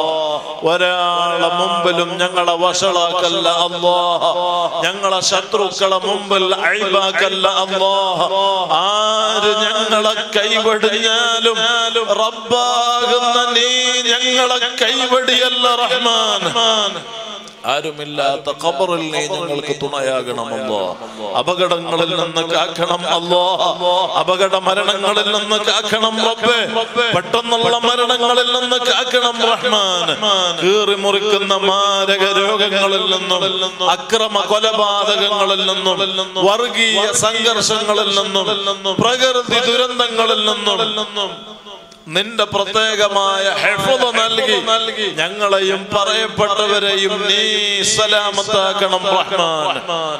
ഒരാളെ മുമ്പിലും ഞങ്ങളെ വഷളാക്കല്ല അല്ലാഹ്. ഞങ്ങളെ ശത്രുക്കളെ മുമ്പിൽ അയ്ബാക്കല്ല അല്ലാഹ്. ആര് ഞങ്ങളെ കൈവടിഞ്ഞാലും റബ്ബാകുന്ന നീ ഞങ്ങളെ കൈവടിയല്ല റഹ്മാൻ. ആരുമില്ലാത്ത ഖബറിൽ നീ ഞങ്ങൾക്ക് തുണയാകണം അല്ലാഹ്. അപകടങ്ങളിൽ നിന്ന് കാക്കണം അല്ലാഹ്. അപകട മരണങ്ങളിൽ നിന്ന് കാക്കണം റബ്ബേ. പെട്ടെന്നുള്ള മരണങ്ങളിൽ നിന്ന് കാക്കണം റഹ്മാൻ. കീറി മുറിക്കുന്ന മാരക രോഗങ്ങളിൽ നിന്നും, അക്രമ കൊലപാതകങ്ങളിൽ നിന്നും, വർഗീയ സംഘർഷങ്ങളിൽ നിന്നും, പ്രകൃതി ദുരന്തങ്ങളിൽ നിന്നും നിന്റെ പ്രത്യേകമായ ഹിഫ്ള് നൽകി ഞങ്ങളെയും പറയപ്പെട്ടവരെയും നീ സലാമത്താക്കണം റഹ്മാൻ.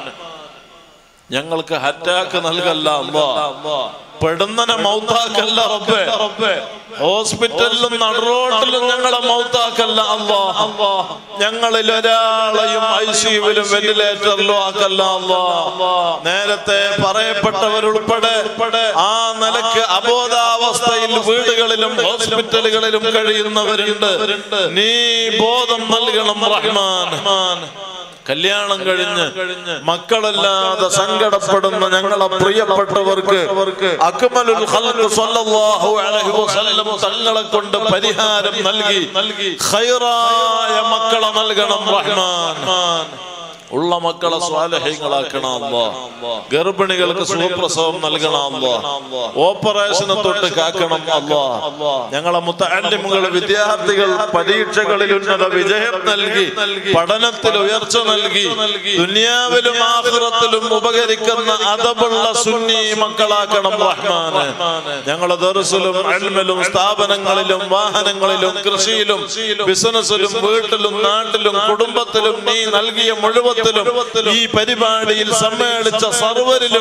ഞങ്ങൾക്ക് അറ്റാക്ക് നൽകല്ല അല്ലാഹ്. പെടുന്നനെ മൗത്താക്കല്ല റബ്ബേ. ഹോസ്പിറ്റലിലും നടുറോട്ടിലും ഞങ്ങളെ മൗത്താക്കല്ല അല്ലാഹ്. ഞങ്ങളിൽ ഒരാളെയും ICUവിലും വെന്റിലേറ്ററിലും ആക്കല്ല അല്ലാഹ്. നേരത്തെ പറയപ്പെട്ടവരുൾപ്പെടെ ആ നിലക്ക് അബോധാവസ്ഥയിൽ വീടുകളിലും ഹോസ്പിറ്റലുകളിലും കഴിയുന്നവരുണ്ട്. നീ ബോധം നൽകണം റഹ്മാൻ. കല്യാണം കഴിഞ്ഞ് മക്കളില്ലാതെ സങ്കടപ്പെടുന്ന ഞങ്ങളെ പ്രിയപ്പെട്ടവർക്ക് അക്മലുൽ ഖൽഖ് സ്വല്ലല്ലാഹു അലൈഹി വസല്ലം തങ്ങളെ കൊണ്ട് പരിഹാരം നൽകി ഖൈറായ മക്കളെ നൽകണം റഹ്മാൻ. ഉള്ള മക്കളെ സ്വാലിഹീങ്ങളാക്കണം അല്ലാഹ്. ഗർഭിണികൾക്ക് സുഖപ്രസവം നൽകണം അല്ലാഹ്. ഓപ്പറേഷനെ തൊട്ട് കാക്കണം അല്ലാഹ്. ഞങ്ങളെ മുത്തഅല്ലിമുകൾ, വിദ്യാർത്ഥികൾ പരീക്ഷകളിൽ ഉന്നത വിജയം നൽകി, പഠനത്തിൽ ഉയർച്ച നൽകി, ദുനിയാവിലും ആഖിറത്തിലും ഉപകരിക്കുന്ന അദബുള്ള സുന്നി മക്കളാക്കണം റഹ്മാനെ. ഞങ്ങളെ ദർസിലും ഇൽമിലും സ്ഥാപനങ്ങളിലും വാഹനങ്ങളിലും കൃഷിയിലും ബിസിനസ്സിലും വീട്ടിലും നാട്ടിലും കുടുംബത്തിലും നീ നൽകിയ മുഴുവൻ ഈ പരിപാടിയിൽ സമ്മേളിച്ച സർവരിലും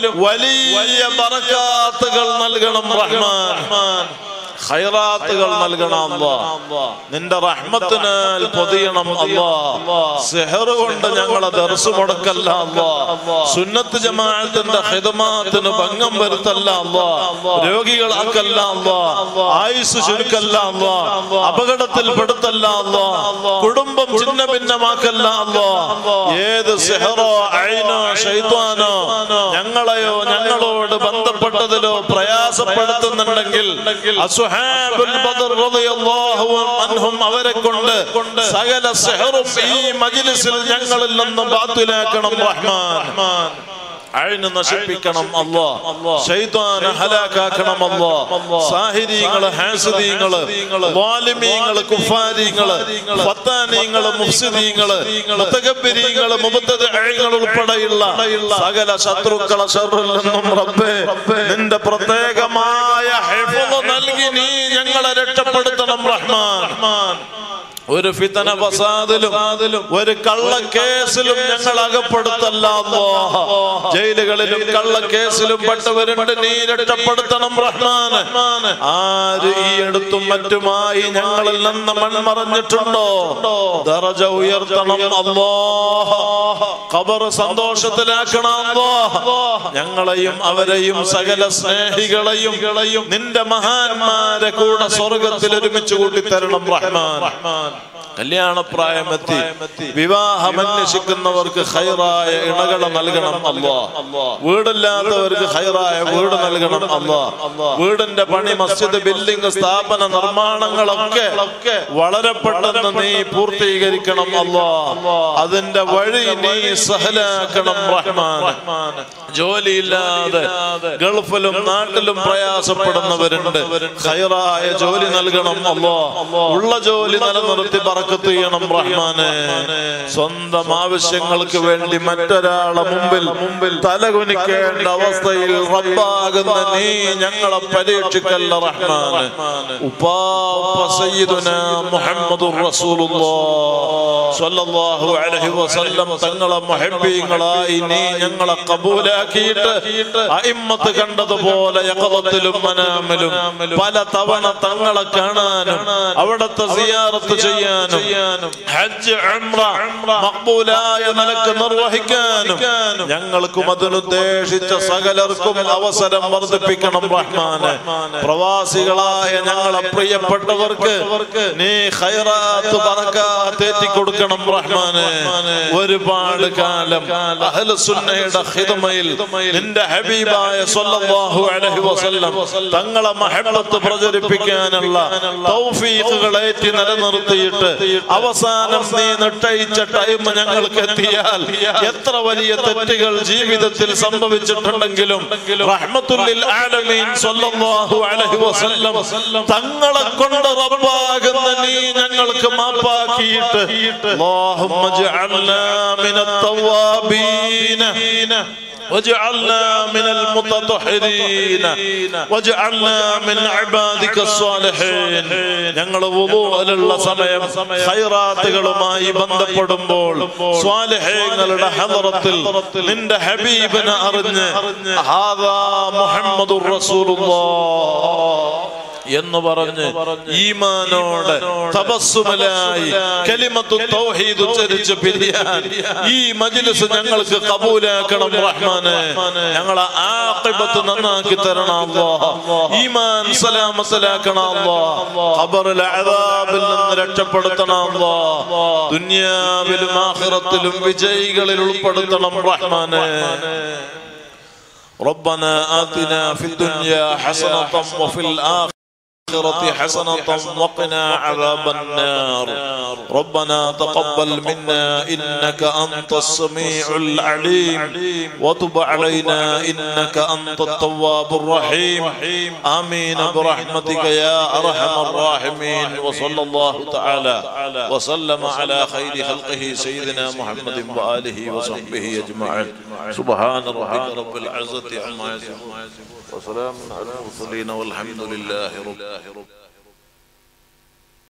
വലിയ ബറകാത്തുകൾ നൽകണം റഹ്മാൻ. ഖൈറാത്തുകൾ നൽകണം അല്ലാഹ്. നിന്റെ റഹ്മത്തിനാൽ പൊതിയണം അല്ലാഹ്. സിഹർ കൊണ്ട് ഞങ്ങളെ ദർസ് മുടക്കല്ല അല്ലാഹ്. സുന്നത്ത് ജമാഅത്തിന്റെ ഖിദ്മാത്തിന് ഭംഗം വരുത്തല്ല അല്ലാഹ്. രോഗികളാക്കല്ല അല്ലാഹ്. ആയുസ് ചുരുക്കല്ല അല്ലാഹ്. അപകടത്തിൽ പെടുത്തല്ല അല്ലാഹ്. കുടുംബം ഛിന്ന ഭിന്നമാക്കല്ല അല്ലാഹ്. ഏത് സിഹറോ ഐനോ ശൈത്വാനോ ഞങ്ങളെയോ ഞങ്ങളോട് ബന്ധപ്പെട്ടതിലോ പ്രയാസപ്പെടുത്തുന്നുണ്ടെങ്കിൽ അസ്ഹാബുൽ ബദർ റളിയല്ലാഹു അൻഹും അവരെ കൊണ്ട് സകല സിഹറും ഈ മജ്ലിസിൽ ഞങ്ങളിൽ നിന്ന് ബാത്തിലാക്കണം റഹ്മാൻ. അയിന് നശിപ്പിക്കണം അല്ലാഹ്. ശൈത്താനെ ഹലാക്കാക്കണം അല്ലാഹ്. സാഹിരീങ്ങള്, ഹാസിദീങ്ങള്, ളാലിമീങ്ങള്, കുഫാരീങ്ങള്, ഫത്താനീങ്ങള്, മുഫ്സിദീങ്ങള്, മുതകബ്ബിരീങ്ങള്, മുബ്തദിഈങ്ങള് ഉൾപ്പെടെയുള്ള സകല ശത്രുക്കളെ ശർറിൽ നിന്നും റബ്ബേ നിന്റെ പ്രത്യേകമായ ഹിഫ്ള് നൽകി നീ ഞങ്ങളെ രക്ഷപ്പെടുത്തണം റഹ്മാൻ. ഒരു ഫിതന ഫസാദിലും ഒരു കള്ളക്കേസിലും ഞങ്ങൾ അകപ്പെടുത്തല്ല അല്ലാഹ്. ജയിലുകളിലും കള്ളക്കേസിലും പെട്ടവരുണ്ട്, നീ രക്ഷപ്പെടുത്തണം റഹ്മാൻ. ആര് ഈ അടുത്തും മറ്റുമായി ഞങ്ങളിൽ നിന്ന് മൺമറഞ്ഞിട്ടുണ്ടോ ദറജ ഉയർത്തണം അല്ലാഹ്. ഖബർ സന്തോഷത്തിലാക്കണം അല്ലാഹ്. ഞങ്ങളെയും അവരെയും സകല സ്നേഹികളെയും നിന്റെ മഹാന്മാരെ കൂടെ സ്വർഗത്തിൽ ഒരുമിച്ച് കൂട്ടിത്തരണം റഹ്മാൻ. കല്യാണപ്രായമെത്തി വിവാഹം അന്വേഷിക്കുന്നവർക്ക് ഖൈറായ ഇണകളെ നൽകണം അല്ലാഹ്. വീടില്ലാത്തവർക്ക് ഖൈറായ വീട് നൽകണം അല്ലാഹ്. വീടിന്റെ പണി, മസ്ജിദ്, ബിൽഡിംഗ്, സ്ഥാപന നിർമ്മാണങ്ങളൊക്കെ വളരെ പെട്ടെന്ന് നീ പൂർത്തീകരിക്കണം അല്ലാഹ്. അതിന്റെ വഴി നീ സഹലാക്കണം റഹ്മാൻ. ജോലിയില്ലാതെ ഗൾഫിലും നാട്ടിലും പ്രയാസപ്പെടുന്നവരുണ്ട്, ഖൈറായ ജോലി നൽകണം അല്ലാഹ്. ഉള്ള ജോലി നിലനിർത്തി ബറക്കത്ത് ചെയ്യണം റഹ്മാനെ. സ്വന്തം ആവശ്യങ്ങൾക്ക് വേണ്ടി മറ്റൊരാളെ മുമ്പിൽ തലകുനിക്കേണ്ട അവസ്ഥയിൽ റബ്ബാകുന്ന നീ ഞങ്ങളെ പരീക്ഷിക്കല്ല റഹ്മാനെ. ഉപ്പാപ്പ സയ്യിദുനാ മുഹമ്മദുർ റസൂലുള്ളാഹ് സ്വല്ലല്ലാഹു അലൈഹി വസല്ലം തങ്ങളെ മുഹബ്ബീങ്ങളായി നീ ഞങ്ങളെ കബൂലാക്കിയിട്ട് അഇമ്മത്ത് കണ്ടതുപോലെ യഖദത്തിലും മനാമിലും പല തവണ തങ്ങളെ കാണാനും അവിടുത്തെ സിയാറത്ത് ചെയ്യാനും ഹജ്ജ് ഉംറ മഖ്ബൂലായ നിലക്ക് നിർവഹിക്കാനും ഞങ്ങൾക്കും അതിനുദ്ദേശിച്ച സകലർക്കും അവസരം വർദ്ധിപ്പിക്കണം റഹ്മാനെ. പ്രവാസികളായ ഞങ്ങളെ പ്രിയപ്പെട്ടവർക്ക് നീ ഖൈറാത്ത് ബറകാത്ത് ഏറ്റി കൊടുക്കണം റഹ്മാനെ. ഒരുപാട് കാലം അഹ്ലു സുന്നയുടെ ഖിദ്മയിൽ നിന്റെ ഹബീബായ സ്വല്ലല്ലാഹു അലൈഹി വസല്ലം തങ്ങളെ മഹബ്ബത്ത് പ്രചരിപ്പിക്കാനുള്ള തൗഫീഖുകൾ ഏറ്റി നിലനിർത്തിയിട്ട് അവസാനം നീ നിശ്ചയിച്ച ടൈം ഞങ്ങൾക്ക് എത്തിയാൽ എത്ര വലിയ തെറ്റുകൾ ജീവിതത്തിൽ സംഭവിച്ചിട്ടുണ്ടെങ്കിലും റഹ്മത്തുൽ ലിൽ ആലമീൻ സ്വല്ലല്ലാഹു അലൈഹി വസല്ലം തങ്ങളെ കൊണ്ട് റബ്ബാകുന്ന നീ ഞങ്ങൾക്ക് മാപ്പാക്കിയിട്ട് അല്ലാഹുമ്മ ജഅൽനാ മിനത് തവ്വാബീന واجعلنا من المتطهرين واجعلنا من عبادك الصالحين. ഞങ്ങൾ വുളൂഅലുള്ള സമയം ഖൈറാത്തുകളുമായി ബന്ധപ്പെടുമ്പോൾ സ്വാലിഹീങ്ങളുടെ ഹദറത്തിൽ നിന്റെ ഹബീബിനെ അറിഞ്ഞ് ഹാദാ മുഹമ്മദുർ റസൂലുള്ളാഹ് എന്ന് പറഞ്ഞ് ഈമാനോടെ തബസ്സുമലായി കലിമത്തു തൗഹീദ് ഉച്ചരിച്ച് പിരിയാൻ ഈ മജ്ലിസ് ഞങ്ങൾക്ക് കബൂലാക്കണം റഹ്മാനെ. ഞങ്ങളെ ആഖിബത്ത് നന്നാക്കി തരണം അല്ലാഹ്. ഈമാൻ സലാമത്തിലാക്കണം അല്ലാഹ്. ഖബറിൽ അദാബിൽ നിന്ന് രക്ഷപ്പെടുത്തണം അല്ലാഹ്. ദുനിയാവിലും ആഖിറത്തിലും വിജയികളിൽ ഉൾപ്പെടുത്തണം റഹ്മാനെ. ربنا آتنا في الدنيا حسنة وفي الآخرة حسنة وقنا عذاب النار. ربنا تقبل منا إنك أنت السميع العليم وتب علينا إنك أنت التواب الرحيم. آمين برحمتك يا أرحم الراحمين. وصلى الله تعالى وسلم على خير خلقه سيدنا محمد وآله وصحبه أجمعين. سبحان ربك رب العزة عما يصفون وسلام على المرسلين والحمد لله رب